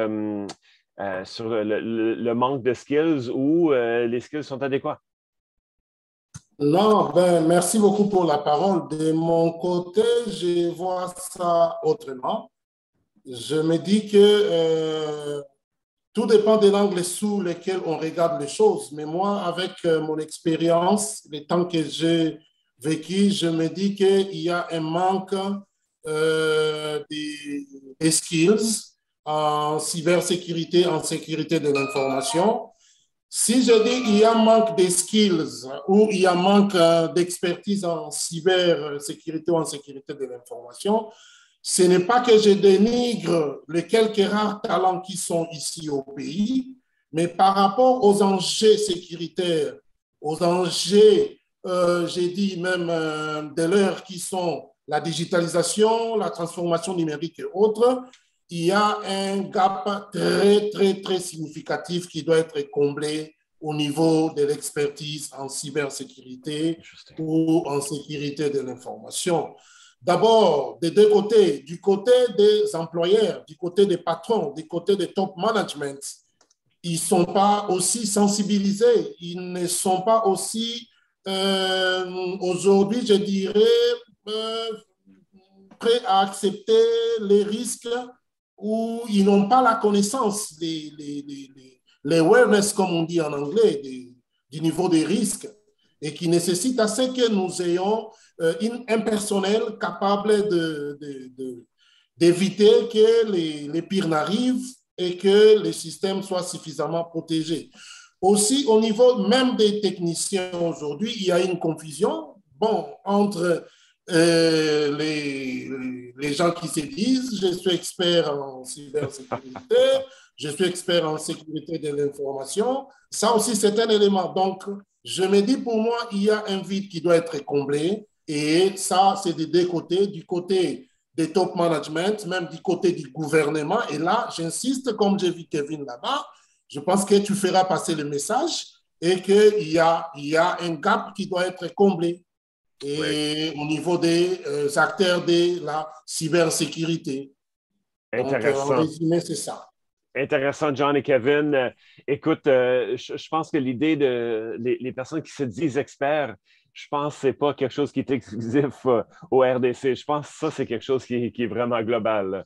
le manque de skills ou les skills sont adéquats? Non, merci beaucoup pour la parole. De mon côté, je vois ça autrement. Je me dis que tout dépend de l'angle sous lequel on regarde les choses. Mais moi, avec mon expérience, le temps que j'ai vécu, je me dis qu'il y a un manque des skills en cybersécurité, en sécurité de l'information. Si je dis qu'il y a un manque de skills ou il y a un manque d'expertise en cybersécurité ou en sécurité de l'information, ce n'est pas que je dénigre les quelques rares talents qui sont ici au pays, mais par rapport aux enjeux sécuritaires, aux enjeux, j'ai dit même de l'heure qui sont la digitalisation, la transformation numérique et autres, il y a un gap très, très, très significatif qui doit être comblé au niveau de l'expertise en cybersécurité ou en sécurité de l'information. D'abord, des deux côtés, du côté des employeurs, du côté des patrons, du côté des top management, ils ne sont pas aussi sensibilisés, ils ne sont pas aussi, aujourd'hui, je dirais, prêts à accepter les risques où ils n'ont pas la connaissance, l'awareness, comme on dit en anglais, du niveau des risques, et qui nécessite à ce que nous ayons un personnel capable d'éviter que les pires n'arrivent et que les systèmes soient suffisamment protégés. Aussi, au niveau même des techniciens aujourd'hui, il y a une confusion entre les gens qui se disent « je suis expert en cybersécurité, je suis expert en sécurité de l'information ». Ça aussi, c'est un élément. Donc, je me dis, pour moi, il y a un vide qui doit être comblé. Et ça, c'est des deux côtés, du côté des top management, même du côté du gouvernement. Et là, j'insiste, comme j'ai vu Kevin là-bas, je pense que tu feras passer le message et qu'il y a un gap qui doit être comblé. Et au niveau des acteurs de la cybersécurité. Intéressant. Donc, en résumé, c'est ça. Intéressant, John et Kevin. Écoute, je pense que l'idée de les personnes qui se disent experts, je pense que ce n'est pas quelque chose qui est exclusif au RDC. Je pense que ça, c'est quelque chose qui est vraiment global.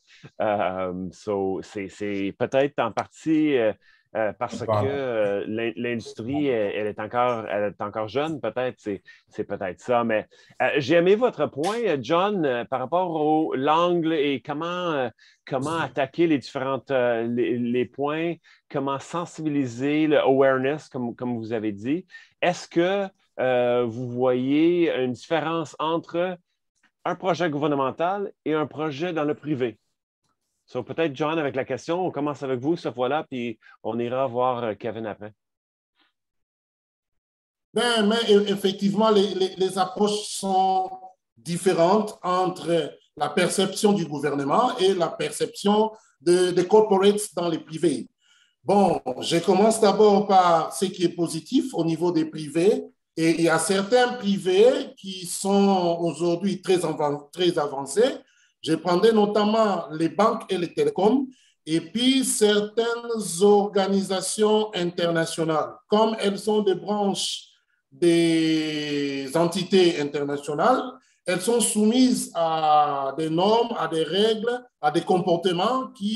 C'est peut-être en partie parce que l'industrie, elle est encore jeune, peut-être. C'est peut-être ça. Mais j'ai aimé votre point, John, par rapport au l'angle et comment attaquer les différentes les points, comment sensibiliser le awareness, comme vous avez dit. Est-ce que vous voyez une différence entre un projet gouvernemental et un projet dans le privé? So, peut-être, John, avec la question, on commence avec vous cette fois-là, puis on ira voir Kevin après. Mais effectivement, les approches sont différentes entre la perception du gouvernement et la perception des corporates dans les privés. Bon, je commence d'abord par ce qui est positif au niveau des privés. Et il y a certains privés qui sont aujourd'hui très avancés. Je prendrai notamment les banques et les télécoms, et puis certaines organisations internationales. Comme elles sont des branches des entités internationales, elles sont soumises à des normes, à des règles, à des comportements qui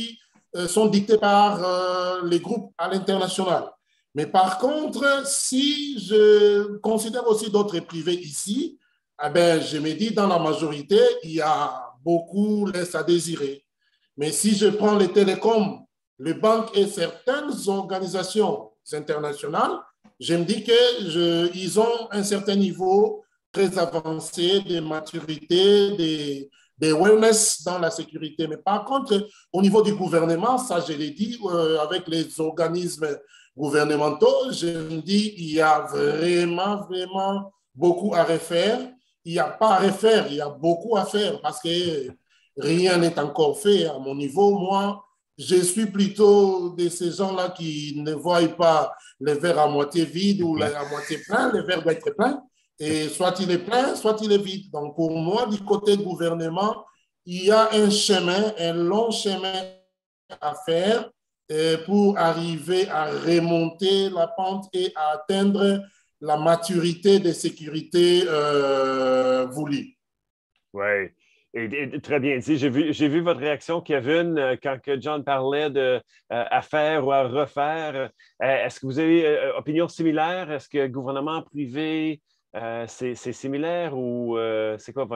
sont dictées par les groupes à l'international. Mais par contre, si je considère aussi d'autres privés ici, eh ben, je me dis dans la majorité, il y a beaucoup laisse à désirer. Mais si je prends les télécoms, les banques et certaines organisations internationales, je me dis qu'ils ont un certain niveau très avancé de maturité, des wellness dans la sécurité. Mais par contre, au niveau du gouvernement, ça je l'ai dit, avec les organismes gouvernementaux, je me dis il y a vraiment beaucoup à refaire. Il n'y a pas à refaire, il y a beaucoup à faire parce que rien n'est encore fait à mon niveau. Moi, je suis plutôt de ces gens-là qui ne voient pas le verre à moitié vide ou à moitié plein. Le verre doit être plein. Et soit il est plein, soit il est vide. Donc, pour moi, du côté gouvernement, il y a un chemin, un long chemin à faire pour arriver à remonter la pente et à atteindre la maturité de sécurité voulue. Oui. Et très bien dit. J'ai vu votre réaction, Kevin, quand que John parlait de à faire ou à refaire. Est-ce que vous avez opinion similaire? Est-ce que gouvernement privé, c'est similaire ou c'est quoi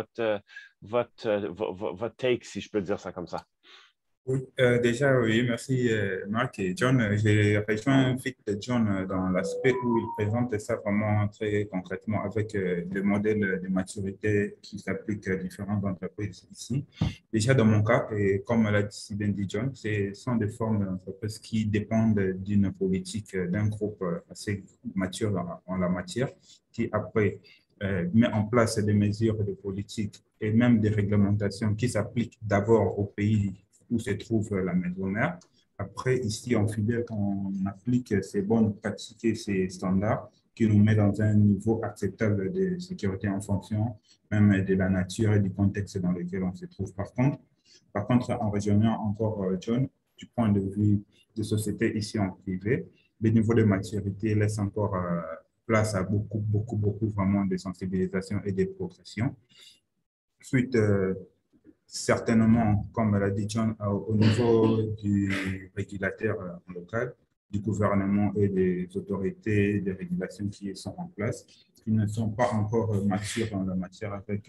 votre take, si je peux dire ça comme ça? Oui, déjà, oui, merci Marc et John. J'ai rejoint vite John dans l'aspect où il présente ça vraiment très concrètement avec le modèle de maturité qui s'applique à différentes entreprises ici. Déjà, dans mon cas, et comme l'a dit bien dit John, ce sont des formes d'entreprises qui dépendent d'une politique d'un groupe assez mature en la matière, qui après met en place des mesures de politique et même des réglementations qui s'appliquent d'abord au pays où se trouve la maison mère. Après, ici, en filière, on applique ces bonnes pratiques et ces standards qui nous met dans un niveau acceptable de sécurité en fonction même de la nature et du contexte dans lequel on se trouve. Par contre, en rejoignant encore John, du point de vue des sociétés ici en privé, le niveau de maturité laisse encore place à beaucoup vraiment de sensibilisation et de progression. Suite certainement, comme l'a dit John, au niveau du régulateur local, du gouvernement et des autorités de régulation qui sont en place, qui ne sont pas encore matures dans la matière avec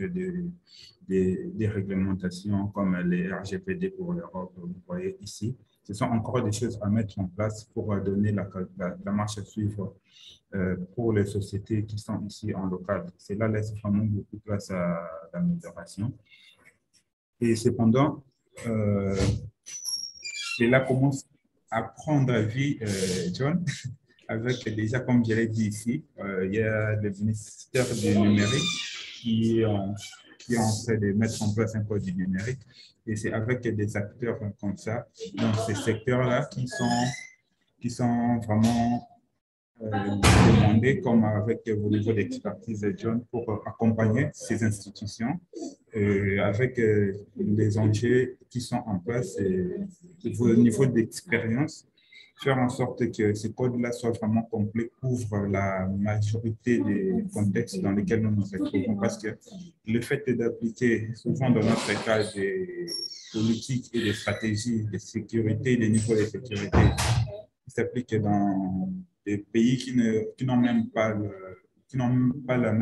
des réglementations comme les RGPD pour l'Europe, vous voyez ici. Ce sont encore des choses à mettre en place pour donner la marche à suivre pour les sociétés qui sont ici en local. Cela laisse vraiment beaucoup de place à l'amélioration. Et cependant, cela commence à prendre vie, John, avec déjà, comme je l'ai dit ici, il y a le ministère du numérique qui est en train de mettre en place un code du numérique. Et c'est avec des acteurs comme ça, dans ces secteurs-là, qui sont vraiment demandés, comme avec vos niveaux d'expertise, John, pour accompagner ces institutions avec les enjeux qui sont en place et vos niveaux d'expérience, faire en sorte que ce code-là soit vraiment complet, couvre la majorité des contextes dans lesquels nous nous retrouvons. Parce que le fait d'appliquer souvent dans notre cas des politiques et des stratégies de sécurité, des niveaux de sécurité qui s'appliquent dans des pays qui n'ont même pas le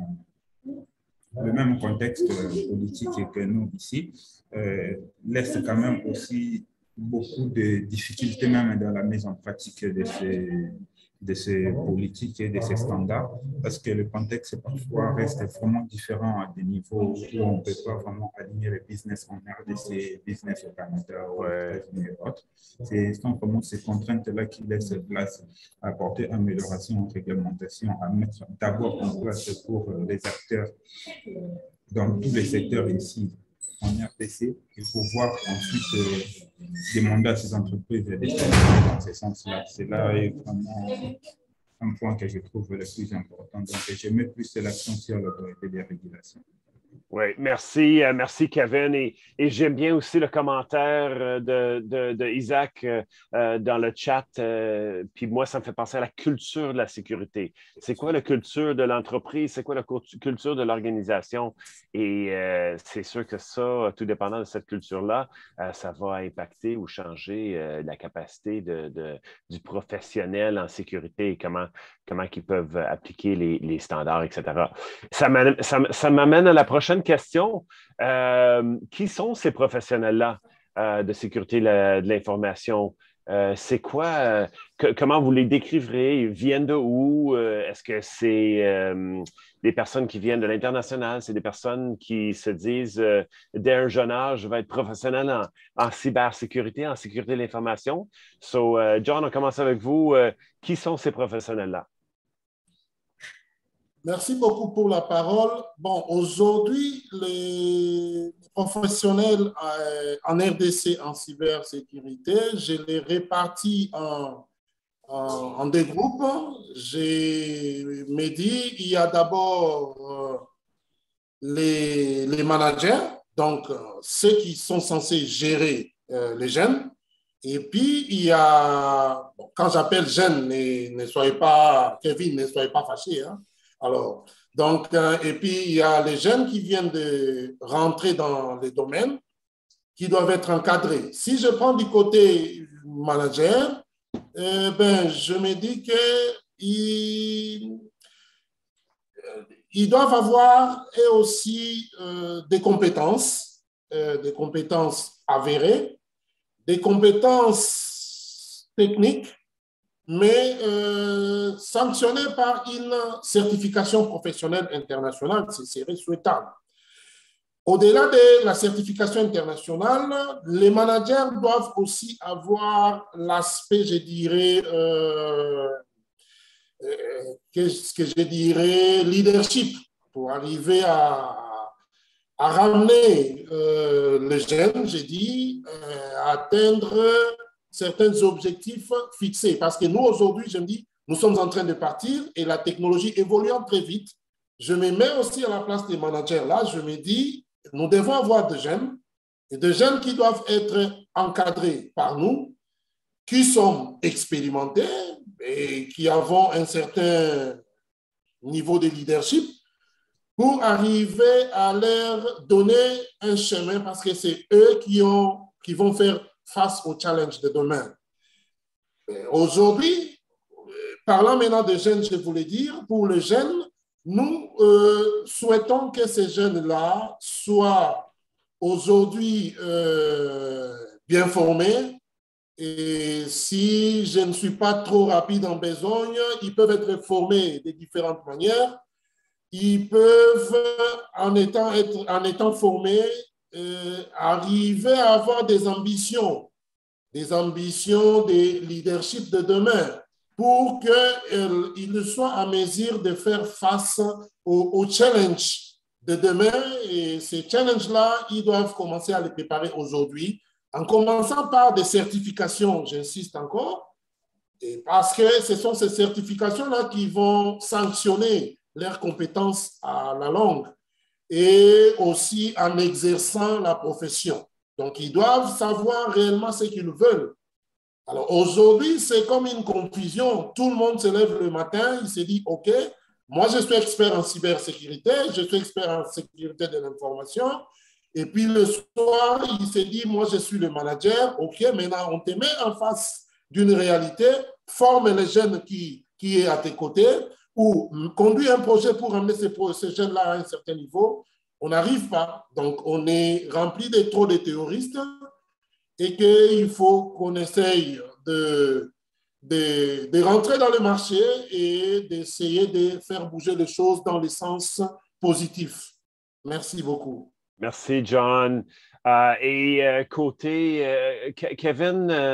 même contexte politique que nous ici, laisse quand même aussi beaucoup de difficultés même dans la mise en pratique de ces politiques et de ces standards, parce que le contexte parfois reste vraiment différent à des niveaux où on ne peut pas vraiment aligner le business en RDC, business au Canada ou aux États-Unis et autres. Ce sont vraiment ces contraintes-là qui laissent place à apporter amélioration, réglementation, à mettre d'abord en place pour les acteurs dans tous les secteurs ici en RDC et pouvoir ensuite demander à ces entreprises de travailler dans ce sens-là. C'est là vraiment un point que je trouve le plus important. Donc, je mets plus l'accent sur l'autorité des régulations. Oui, merci, merci Kevin. Et j'aime bien aussi le commentaire de Isaac dans le chat. Puis moi, ça me fait penser à la culture de la sécurité. C'est quoi la culture de l'entreprise? C'est quoi la culture de l'organisation? Et c'est sûr que ça, tout dépendant de cette culture-là, ça va impacter ou changer la capacité du professionnel en sécurité et comment ils peuvent appliquer les standards, etc. Ça m'amène à la prochaine question. Qui sont ces professionnels-là de sécurité de l'information? C'est quoi, comment vous les décrivrez? Ils viennent de où? Est-ce que c'est des personnes qui viennent de l'international? C'est des personnes qui se disent, dès un jeune âge, je vais être professionnel en cybersécurité, en sécurité de l'information. So, John, on commence avec vous. Qui sont ces professionnels-là? Merci beaucoup pour la parole. Bon, aujourd'hui, les professionnels en RDC en cybersécurité, je les répartis en deux groupes. J'ai dit, il y a d'abord les managers, donc ceux qui sont censés gérer les jeunes. Et puis, il y a, bon, quand j'appelle jeunes, ne soyez pas, Kevin, ne soyez pas fâchés, hein. Alors, donc, et puis, il y a les jeunes qui viennent de rentrer dans les domaines qui doivent être encadrés. Si je prends du côté manager, je me dis qu'ils doivent avoir eux aussi des compétences avérées, des compétences techniques, mais sanctionné par une certification professionnelle internationale, ce serait souhaitable. Au-delà de la certification internationale, les managers doivent aussi avoir l'aspect, je dirais, leadership, pour arriver à ramener les jeunes, j'ai dit, à atteindre certains objectifs fixés. Parce que nous, aujourd'hui, je me dis, nous sommes en train de partir et la technologie évoluant très vite. Je me mets aussi à la place des managers. Là, je me dis, nous devons avoir des jeunes qui doivent être encadrés par nous, qui sont expérimentés et qui avons un certain niveau de leadership pour arriver à leur donner un chemin parce que c'est eux qui vont faire face au challenge de demain. Aujourd'hui, parlant maintenant des jeunes, je voulais dire, pour les jeunes, nous souhaitons que ces jeunes-là soient aujourd'hui bien formés. Et si je ne suis pas trop rapide en besogne, ils peuvent être formés de différentes manières. Ils peuvent, en étant formés, arriver à avoir des ambitions de leadership de demain pour qu'ils soient à mesure de faire face aux challenges de demain. Et ces challenges-là, ils doivent commencer à les préparer aujourd'hui, en commençant par des certifications, j'insiste encore, et parce que ce sont ces certifications-là qui vont sanctionner leurs compétences à la longue et aussi en exerçant la profession. Donc, ils doivent savoir réellement ce qu'ils veulent. Alors, aujourd'hui, c'est comme une confusion. Tout le monde se lève le matin, il se dit, OK, moi, je suis expert en cybersécurité, je suis expert en sécurité de l'information. Et puis, le soir, il se dit, moi, je suis le manager. OK, maintenant, on te met en face d'une réalité, forme les jeunes qui est à tes côtés, ou conduit un projet pour amener ces jeunes-là à un certain niveau. On n'arrive pas. Donc, on est rempli de trop de terroristes et qu'il faut qu'on essaye de rentrer dans le marché et d'essayer de faire bouger les choses dans le sens positif. Merci beaucoup. Merci, John. Côté Kevin,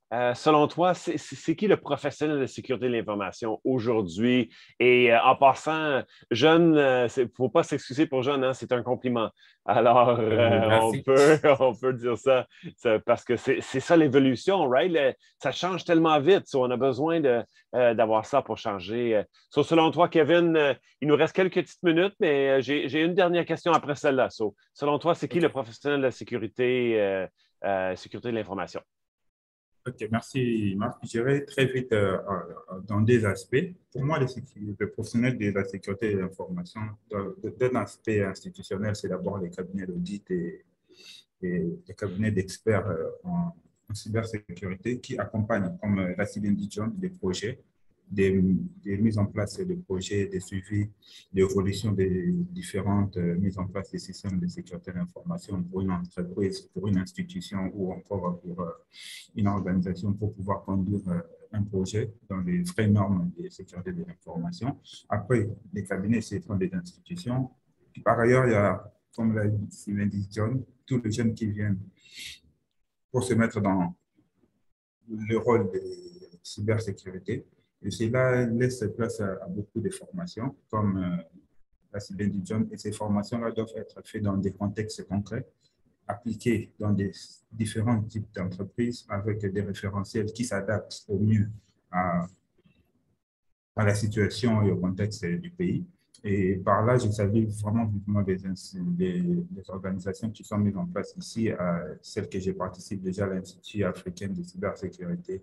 selon toi, c'est qui le professionnel de sécurité de l'information aujourd'hui? Et en passant, jeune, il ne faut pas s'excuser pour jeune, hein, c'est un compliment. Alors, Merci. on peut dire ça parce que c'est ça l'évolution, right? Ça change tellement vite. On a besoin d'avoir ça pour changer. Selon toi, Kevin, il nous reste quelques petites minutes, mais j'ai une dernière question après celle-là. Selon toi, c'est qui le professionnel de la sécurité, sécurité de l'information? Ok, merci Marc. Je dirais très vite dans des aspects. Pour moi, le professionnel de la sécurité de l'information, d'un aspect institutionnel, c'est d'abord les cabinets d'audit et les cabinets d'experts en cybersécurité qui accompagnent, comme la Cindy Jones, des projets, des mises en place de projets, des suivis, l'évolution des différentes mises en place des systèmes de sécurité de l'information pour une entreprise, pour une institution ou encore pour une organisation pour pouvoir conduire un projet dans les vraies normes de sécurité de l'information. Après, les cabinets, ce sont des institutions. Puis, par ailleurs, il y a, comme l'a dit John, tous les jeunes qui viennent pour se mettre dans le rôle de cybersécurité. Et cela laisse place à beaucoup de formations, comme l'a dit John, et ces formations-là doivent être faites dans des contextes concrets, appliquées dans des différents types d'entreprises avec des référentiels qui s'adaptent au mieux à la situation et au contexte du pays. Et par là, je salue vraiment vivement les organisations qui sont mises en place ici, celles que je participe déjà à l'Institut africain de cybersécurité,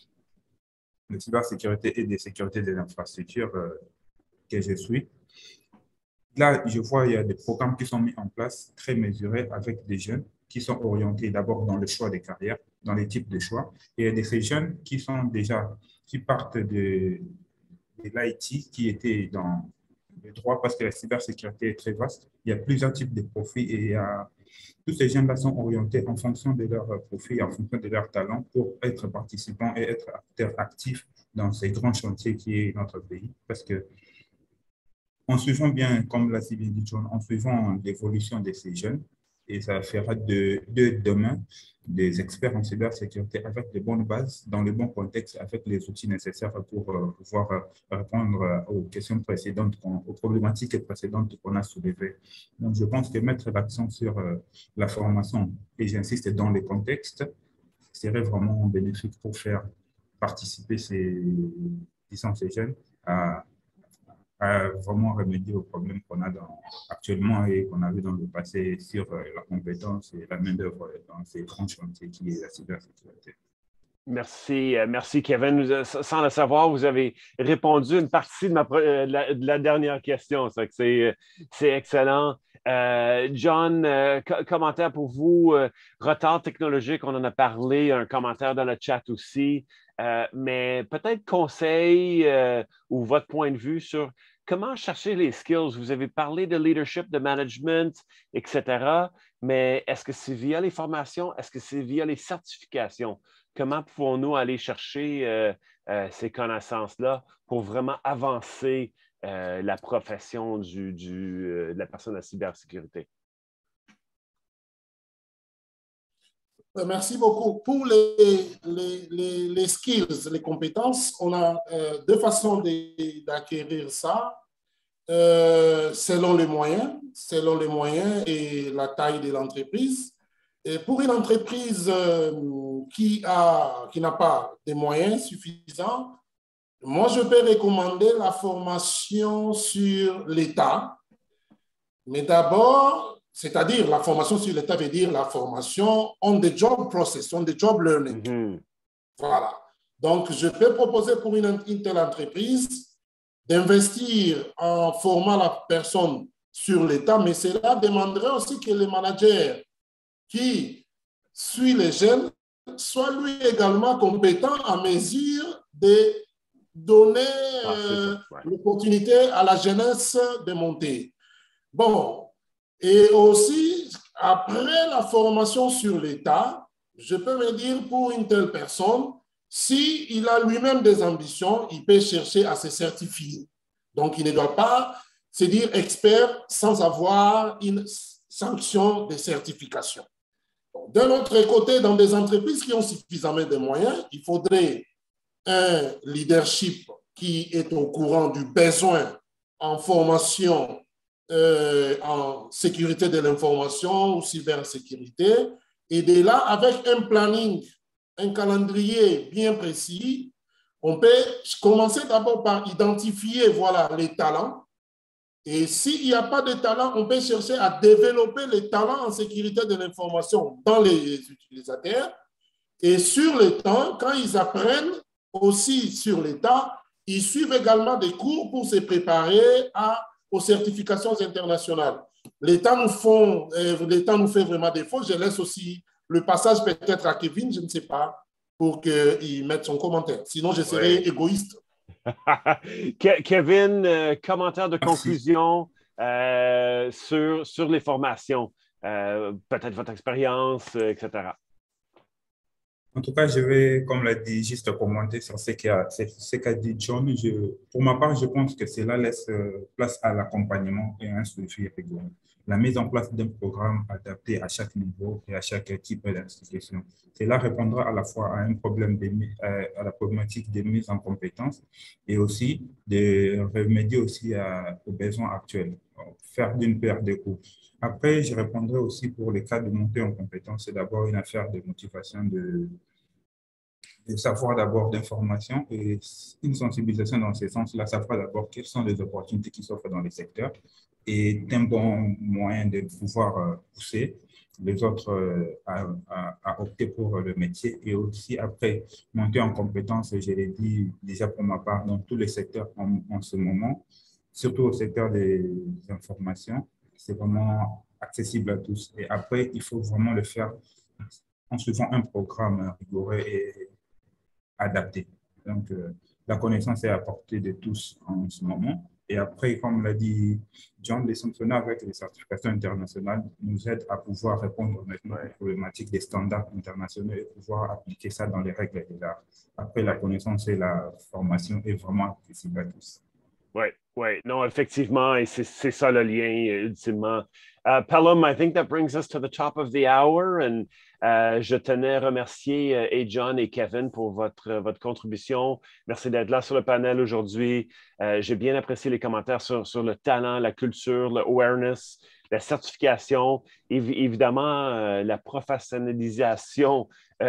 et de sécurité des infrastructures que je suis. Là, je vois il y a des programmes qui sont mis en place, très mesurés, avec des jeunes qui sont orientés d'abord dans le choix des carrières, dans les types de choix. Et il y a des jeunes qui partent de l'IT, qui étaient dans le droit, parce que la cybersécurité est très vaste. Il y a plusieurs types de profils et tous ces jeunes-là sont orientés en fonction de leur profil, en fonction de leur talent pour être participants et être acteurs actifs dans ces grands chantiers qui est notre pays. Parce que en suivant bien, comme l'a si bien dit John, en suivant l'évolution de ces jeunes, et ça fera de demain des experts en cybersécurité avec de bonnes bases, dans le bon contexte, avec les outils nécessaires pour pouvoir répondre aux questions précédentes, aux problématiques précédentes qu'on a soulevées. Donc, je pense que mettre l'accent sur la formation, et j'insiste dans les contextes, serait vraiment bénéfique pour faire participer ces jeunes à vraiment remédier aux problèmes qu'on a actuellement et qu'on a vu dans le passé sur la compétence et la main-d'œuvre dans ces grands chantiers qui est la cybersécurité. Merci Kevin. Sans le savoir, vous avez répondu une partie de la dernière question. C'est excellent. John, commentaire pour vous. Retard technologique, on en a parlé, un commentaire dans le chat aussi. Mais peut-être conseil ou votre point de vue sur comment chercher les skills. Vous avez parlé de leadership, de management, etc. Mais est-ce que c'est via les formations? Est-ce que c'est via les certifications? Comment pouvons-nous aller chercher ces connaissances-là pour vraiment avancer la profession de la personne à cybersécurité? Merci beaucoup. Pour les skills, les compétences, on a deux façons d'acquérir ça selon les moyens et la taille de l'entreprise. Et pour une entreprise qui n'a pas de moyens suffisants, moi, je peux recommander la formation sur l'État. Mais d'abord, c'est-à-dire la formation sur l'État veut dire la formation on the job process, on the job learning. Mm-hmm. Voilà. Donc, je peux proposer pour une telle entreprise d'investir en formant la personne sur l'État, mais cela demanderait aussi que le manager qui suit les jeunes soit lui également compétent à mesure de donner l'opportunité à la jeunesse de monter. Bon, et aussi, après la formation sur l'État, je peux me dire pour une telle personne, s'il a lui-même des ambitions, il peut chercher à se certifier. Donc, il ne doit pas se dire expert sans avoir une sanction de certification. D'un autre côté, dans des entreprises qui ont suffisamment de moyens, il faudrait un leadership qui est au courant du besoin en formation, en sécurité de l'information ou cybersécurité, et de là, avec un planning, un calendrier bien précis, on peut commencer d'abord par identifier, voilà, les talents. Et s'il n'y a pas de talent, on peut chercher à développer les talents en sécurité de l'information dans les utilisateurs. Et sur le temps, quand ils apprennent aussi sur l'État, ils suivent également des cours pour se préparer aux certifications internationales. L'État nous fait vraiment défaut. Je laisse aussi le passage peut-être à Kevin, je ne sais pas, pour qu'il mette son commentaire. Sinon, je serai égoïste. Kevin, commentaire de conclusion sur les formations, peut-être votre expérience, etc. En tout cas, je vais, comme l'a dit, juste commenter sur ce qu'a dit John. Pour ma part, je pense que cela laisse place à l'accompagnement et à un suivi rigoureux. La mise en place d'un programme adapté à chaque niveau et à chaque type d'institution. Cela répondra à la fois à un problème à la problématique des mises en compétences et aussi de remédier aussi aux besoins actuels, faire d'une paire de coups. Après, je répondrai aussi pour les cas de montée en compétences. C'est d'abord une affaire de motivation, de savoir d'abord d'information et une sensibilisation dans ce sens-là, savoir d'abord quelles sont les opportunités qui s'offrent dans les secteurs et un bon moyen de pouvoir pousser les autres à opter pour le métier. Et aussi après, monter en compétences, je l'ai dit déjà pour ma part, dans tous les secteurs en ce moment, surtout au secteur des informations, c'est vraiment accessible à tous. Et après, il faut vraiment le faire en suivant un programme rigoureux et adapté. Donc, la connaissance est à portée de tous en ce moment. Et après, comme l'a dit John, les sanctionner avec les certifications internationales nous aident à pouvoir répondre maintenant aux problématiques des standards internationaux et pouvoir appliquer ça dans les règles de l'art. Après, la connaissance et la formation est vraiment accessible à tous. Oui, non, effectivement, et c'est ça le lien, ultimement. Pelham, I think that brings us to the top of the hour, and je tenais à remercier John et Kevin pour votre contribution. Merci d'être là sur le panel aujourd'hui. J'ai bien apprécié les commentaires sur le talent, la culture, le awareness, la certification, évidemment, la professionnalisation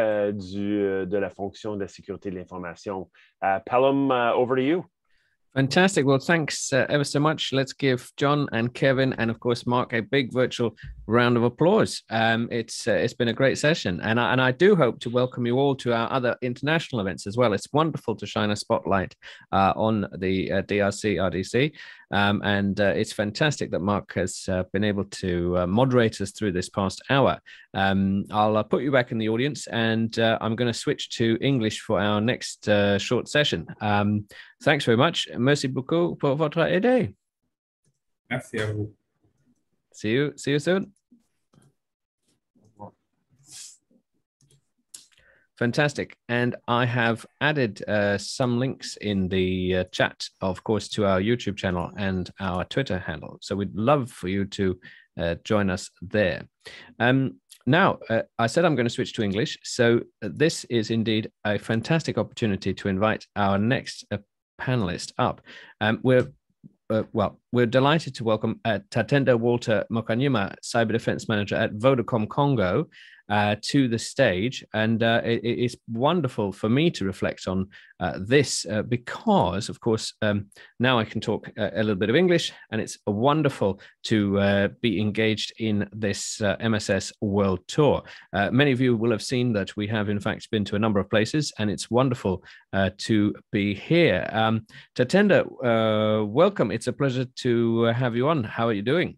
de la fonction de la sécurité de l'information. Pelham, over to you. Fantastic. Well, thanks ever so much. Let's give John and Kevin and, of course, Mark a big virtual round of applause. It's been a great session. And I do hope to welcome you all to our other international events as well. It's wonderful to shine a spotlight on the DRC RDC. And it's fantastic that Mark has been able to moderate us through this past hour. I'll put you back in the audience, and I'm going to switch to English for our next short session. Thanks very much. Merci beaucoup pour votre aide. Merci à vous. See you soon. Fantastic. And I have added some links in the chat, of course, to our YouTube channel and our Twitter handle. So we'd love for you to join us there. Now, I said I'm going to switch to English. So this is indeed a fantastic opportunity to invite our next panelist up. We're delighted to welcome Tatenda Walter Mokanyima, Cyber Defense Manager at Vodacom Congo, to the stage. And it's wonderful for me to reflect on this because, of course, now I can talk a little bit of English, and it's wonderful to be engaged in this MSS World Tour. Many of you will have seen that we have, in fact, been to a number of places, and it's wonderful to be here. Tatenda, welcome. It's a pleasure to have you on. How are you doing?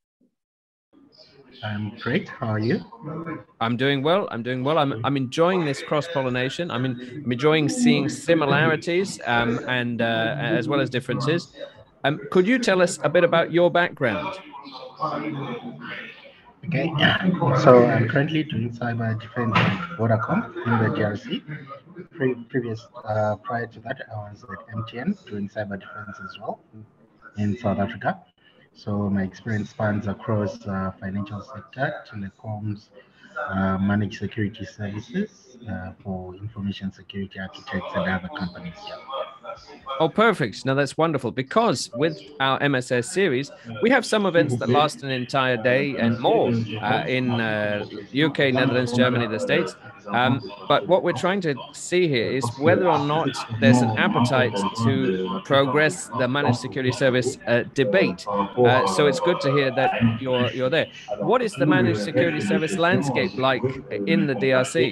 I'm great. How are you? I'm doing well. I'm enjoying this cross-pollination. I'm enjoying seeing similarities and as well as differences. Could you tell us a bit about your background? Okay. So I'm currently doing cyber defense at Vodacom in the DRC. Prior to that, I was at MTN doing cyber defense as well in South Africa. So my experience spans across financial sector, telecoms, managed security services for information security architects and other companies. Yeah. Oh, perfect. Now that's wonderful, because with our MSS series, we have some events that last an entire day and more in UK, Netherlands, Germany, the States. But what we're trying to see here is whether or not there's an appetite to progress the managed security service debate. So it's good to hear that you're there. What is the managed security service landscape like in the DRC?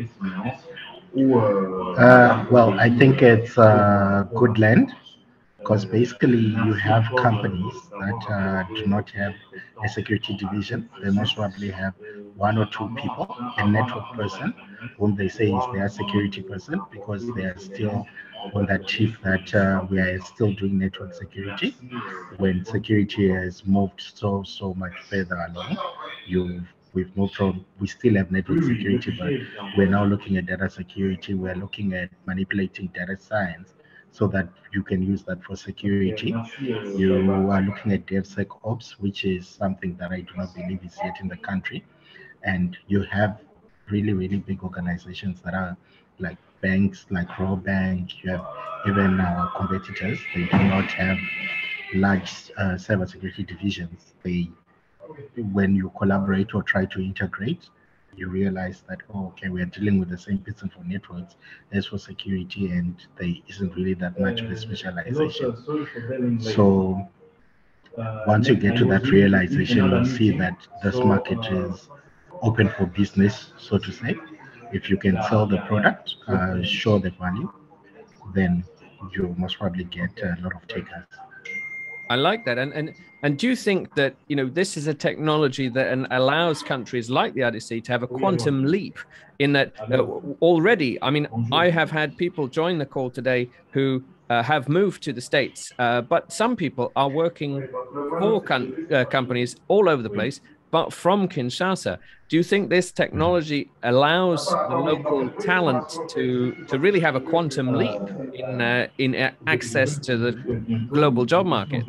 Well, I think it's a good blend, because basically you have companies that do not have a security division. They most probably have one or two people, a network person, whom they say is their security person, because they are still on that chief that we are still doing network security. When security has moved so much further along, we've moved from, we still have network security, but we're now looking at data security. We're looking at manipulating data science so that you can use that for security. You are looking at DevSecOps, which is something that I do not believe is yet in the country. And you have really, really big organizations that are like banks, like Royal Bank. You have even our competitors. They do not have large cybersecurity divisions. When you collaborate or try to integrate, you realize that, oh, okay, we are dealing with the same person for networks as for security, and there isn't really that much of a specialization. So once you get to that realization, you see that this market is open for business, so to say. If you can sell the product, show the value, then you most probably get a lot of takers. I like that. And do you think that, you know, this is a technology that allows countries like the RDC to have a quantum leap in that already? I mean, I have had people join the call today who have moved to the States, but some people are working for companies all over the place, but from Kinshasa. Do you think this technology allows the local talent to really have a quantum leap in access to the global job market?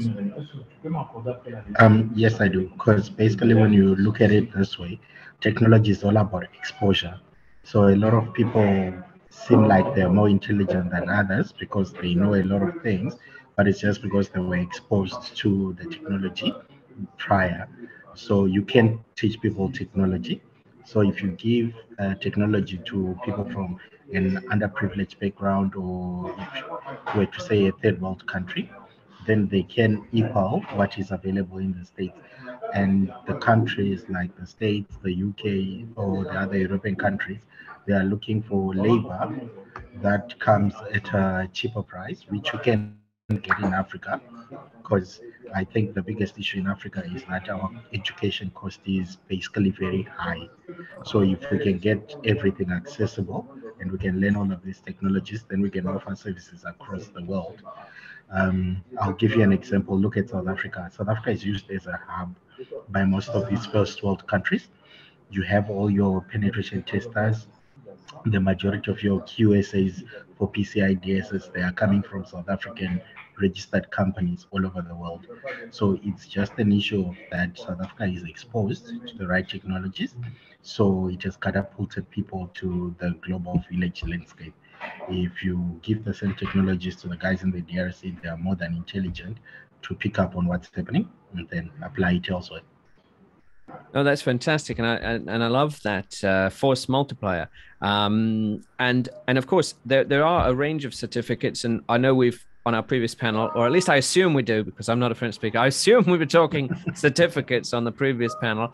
Yes, I do. Because basically, when you look at it this way, technology is all about exposure. So a lot of people seem like they're more intelligent than others because they know a lot of things, but it's just because they were exposed to the technology prior. So you can teach people technology. So if you give technology to people from an underprivileged background, or if you were to say a third world country, then they can equal what is available in the States. And the countries like the States, the UK, or the other European countries, they are looking for labor that comes at a cheaper price, which you can get in Africa, because I think the biggest issue in Africa is that our education cost is basically very high. So if we can get everything accessible and we can learn all of these technologies, then we can offer services across the world. I'll give you an example. Look at South Africa. South Africa is used as a hub by most of these first world countries. You have all your penetration testers. The majority of your QSAs for PCI DSS, they are coming from South African registered companies all over the world. So it's just an issue of that South Africa is exposed to the right technologies. So it has catapulted people to the global village landscape. If you give the same technologies to the guys in the DRC, they are more than intelligent to pick up on what's happening and then apply it elsewhere. Oh, that's fantastic, and I love that force multiplier. And of course, there are a range of certificates, and I know we've on our previous panel, or at least I assume we do, because I'm not a French speaker. I assume we were talking certificates on the previous panel.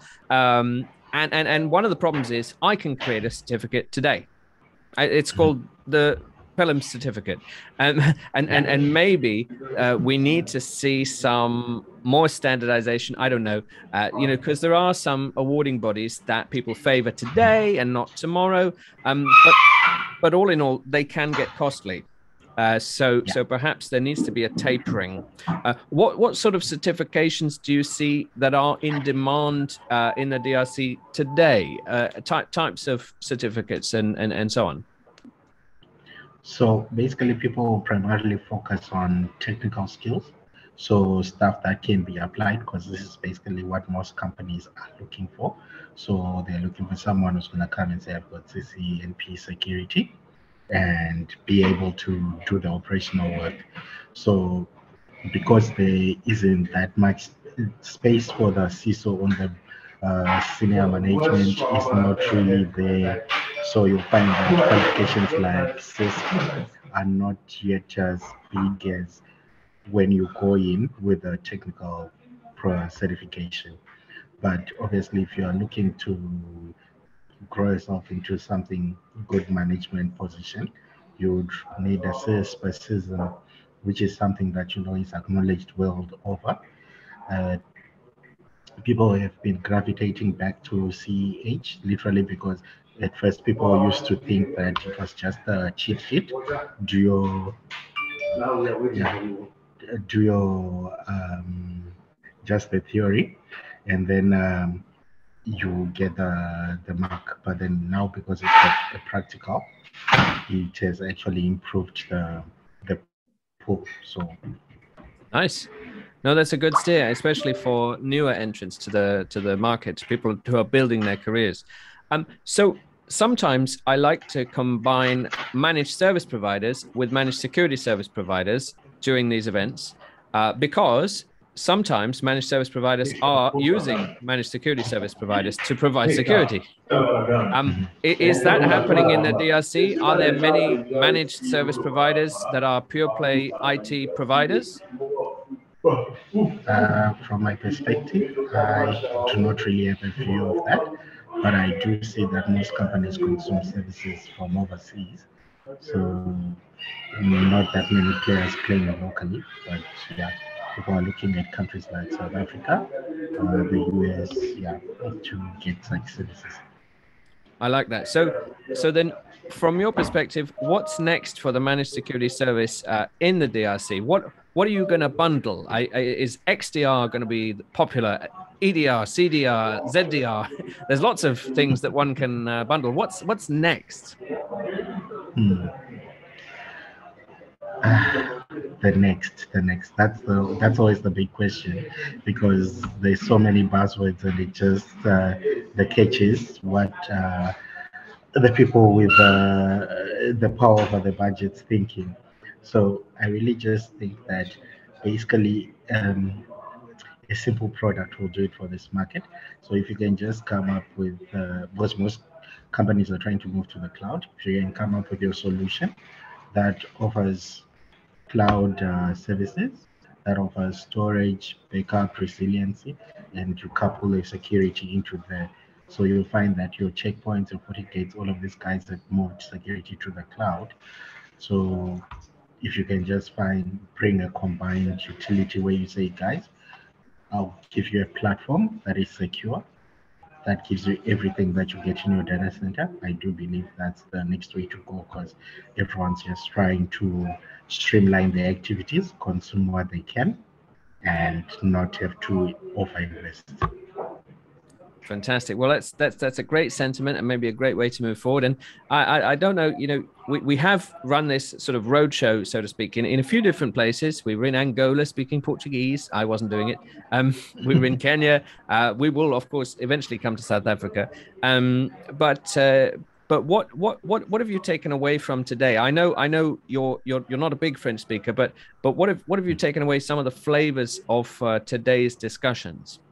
And one of the problems is I can create a certificate today. It's called the Pelham certificate, and maybe we need to see some more standardization. I don't know, because there are some awarding bodies that people favor today and not tomorrow. But all in all, they can get costly. So perhaps there needs to be a tapering. What sort of certifications do you see that are in demand in the DRC today? Types of certificates and so on. So basically, people primarily focus on technical skills. So stuff that can be applied, because this is basically what most companies are looking for. So they're looking for someone who's going to come and say, I've got CCNP security, and be able to do the operational work. So because there isn't that much space for the CISO on the senior management is not really there. So you'll find that qualifications like CISO are not yet as big as when you go in with a technical certification. But obviously, if you are looking to grow yourself into something good management position, you would need a CISSP, which is something that is acknowledged world over. People have been gravitating back to CEH literally because at first people used to think that it was just a cheat sheet. Do your just the theory, and then you get the mark. But then now, because it's a practical, it has actually improved the pool. So nice. No, that's a good steer, especially for newer entrants to the market, people who are building their careers. So sometimes I like to combine managed service providers with managed security service providers during these events, because sometimes managed service providers are using managed security service providers to provide security. Is that happening in the DRC? Are there many managed service providers that are pure play IT providers? From my perspective, I do not really have a view of that, but I do see that most companies consume services from overseas. So not that many players playing locally, but yeah, people are looking at countries like South Africa, the US, to get such services. I like that. So then, from your perspective, what's next for the managed security service in the DRC? What are you going to bundle? Is XDR going to be popular? EDR, CDR, ZDR? There's lots of things that one can bundle. What's next? The next. That's always the big question, because there's so many buzzwords, and it just the catch is what the people with the power over the budget's thinking. So I really just think that basically a simple product will do it for this market. So if you can just come up with, because most companies are trying to move to the cloud, if you can come up with your solution that offers cloud services, that offers storage, backup, resiliency, and you couple the security into there. So you'll find that your checkpoints, your FortiGates, all of these guys that moved security to the cloud. So if you can just bring a combined utility where you say, guys, I'll give you a platform that is secure, that gives you everything that you get in your data center. I do believe that's the next way to go, because everyone's just trying to streamline their activities, consume what they can, and not have to overinvest. Fantastic. Well, that's a great sentiment, and maybe a great way to move forward. And I don't know, we have run this sort of roadshow, so to speak, in a few different places. We were in Angola speaking Portuguese. I wasn't doing it. We were in Kenya. We will, of course, eventually come to South Africa. But what have you taken away from today? I know you're not a big French speaker, but what have you taken away some of the flavors of today's discussions?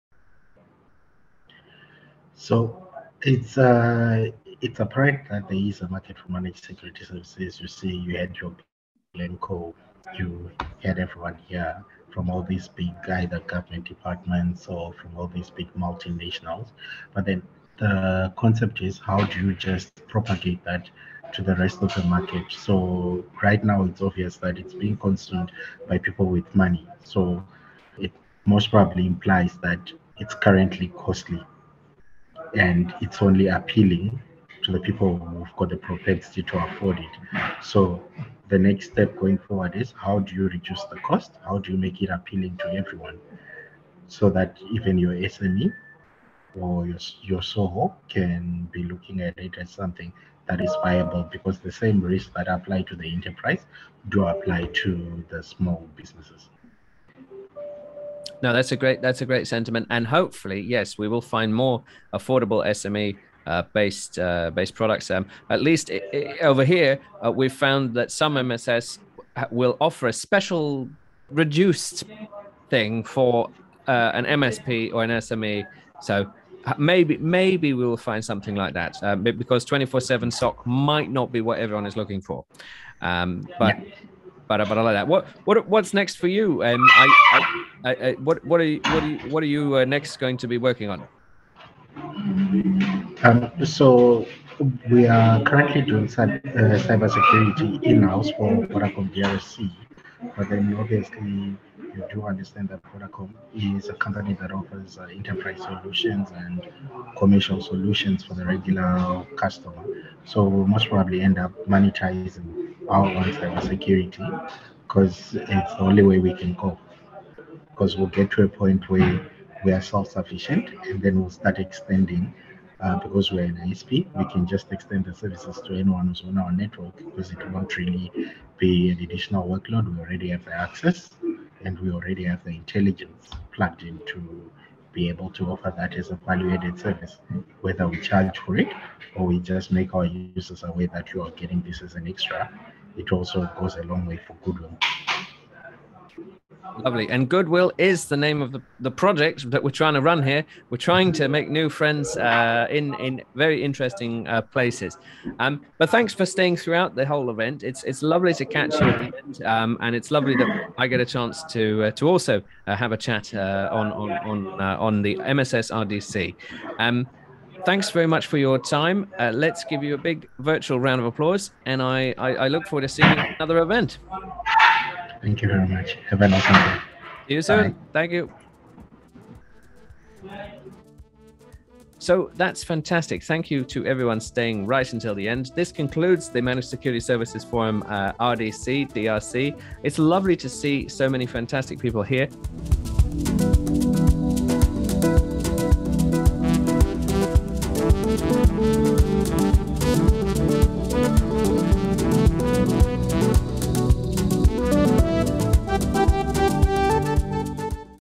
So it's apparent that there is a market for managed security services. You see, you had your Glencoe, you had everyone here from all these big either government departments or from all these big multinationals. But then the concept is, how do you just propagate that to the rest of the market? So right now it's obvious that it's being consumed by people with money. So it most probably implies that it's currently costly, and it's only appealing to the people who've got the propensity to afford it. So the next step going forward is, how do you reduce the cost? How do you make it appealing to everyone, so that even your SME or your SOHO can be looking at it as something that is viable, because the same risks that apply to the enterprise do apply to the small businesses. No, that's a great sentiment, and hopefully, yes, we will find more affordable SME based products. At least over here, we've found that some MSS will offer a special reduced thing for an MSP or an SME. So maybe we will find something like that, because 24/7 SOC might not be what everyone is looking for. But I like that. What's next for you? What are you next going to be working on? So we are currently doing cybersecurity in-house for Vodacom DRC, but then obviously you do understand that Vodacom is a company that offers enterprise solutions and commercial solutions for the regular customer. So we'll most probably end up monetizing our own cybersecurity, because it's the only way we can go. Because we'll get to a point where we are self-sufficient, and then we'll start extending. Because we're an ISP, we can just extend the services to anyone who's on our network, because it won't really be an additional workload. We already have the access, and we already have the intelligence plugged in to be able to offer that as a value-added service, whether we charge for it or we just make our users aware that you are getting this as an extra. It also goes a long way for goodwill. Lovely. And Goodwill is the name of the project that we're trying to run here. We're trying to make new friends in very interesting places. But thanks for staying throughout the whole event. It's lovely to catch you at the end, and it's lovely that I get a chance to also have a chat on the MSS RDC. Thanks very much for your time. Let's give you a big virtual round of applause, and I look forward to seeing you at another event. Thank you very much. Have an awesome day. See you soon. Bye. Thank you. So that's fantastic. Thank you to everyone staying right until the end. This concludes the Managed Security Services Forum RDC, DRC. It's lovely to see so many fantastic people here.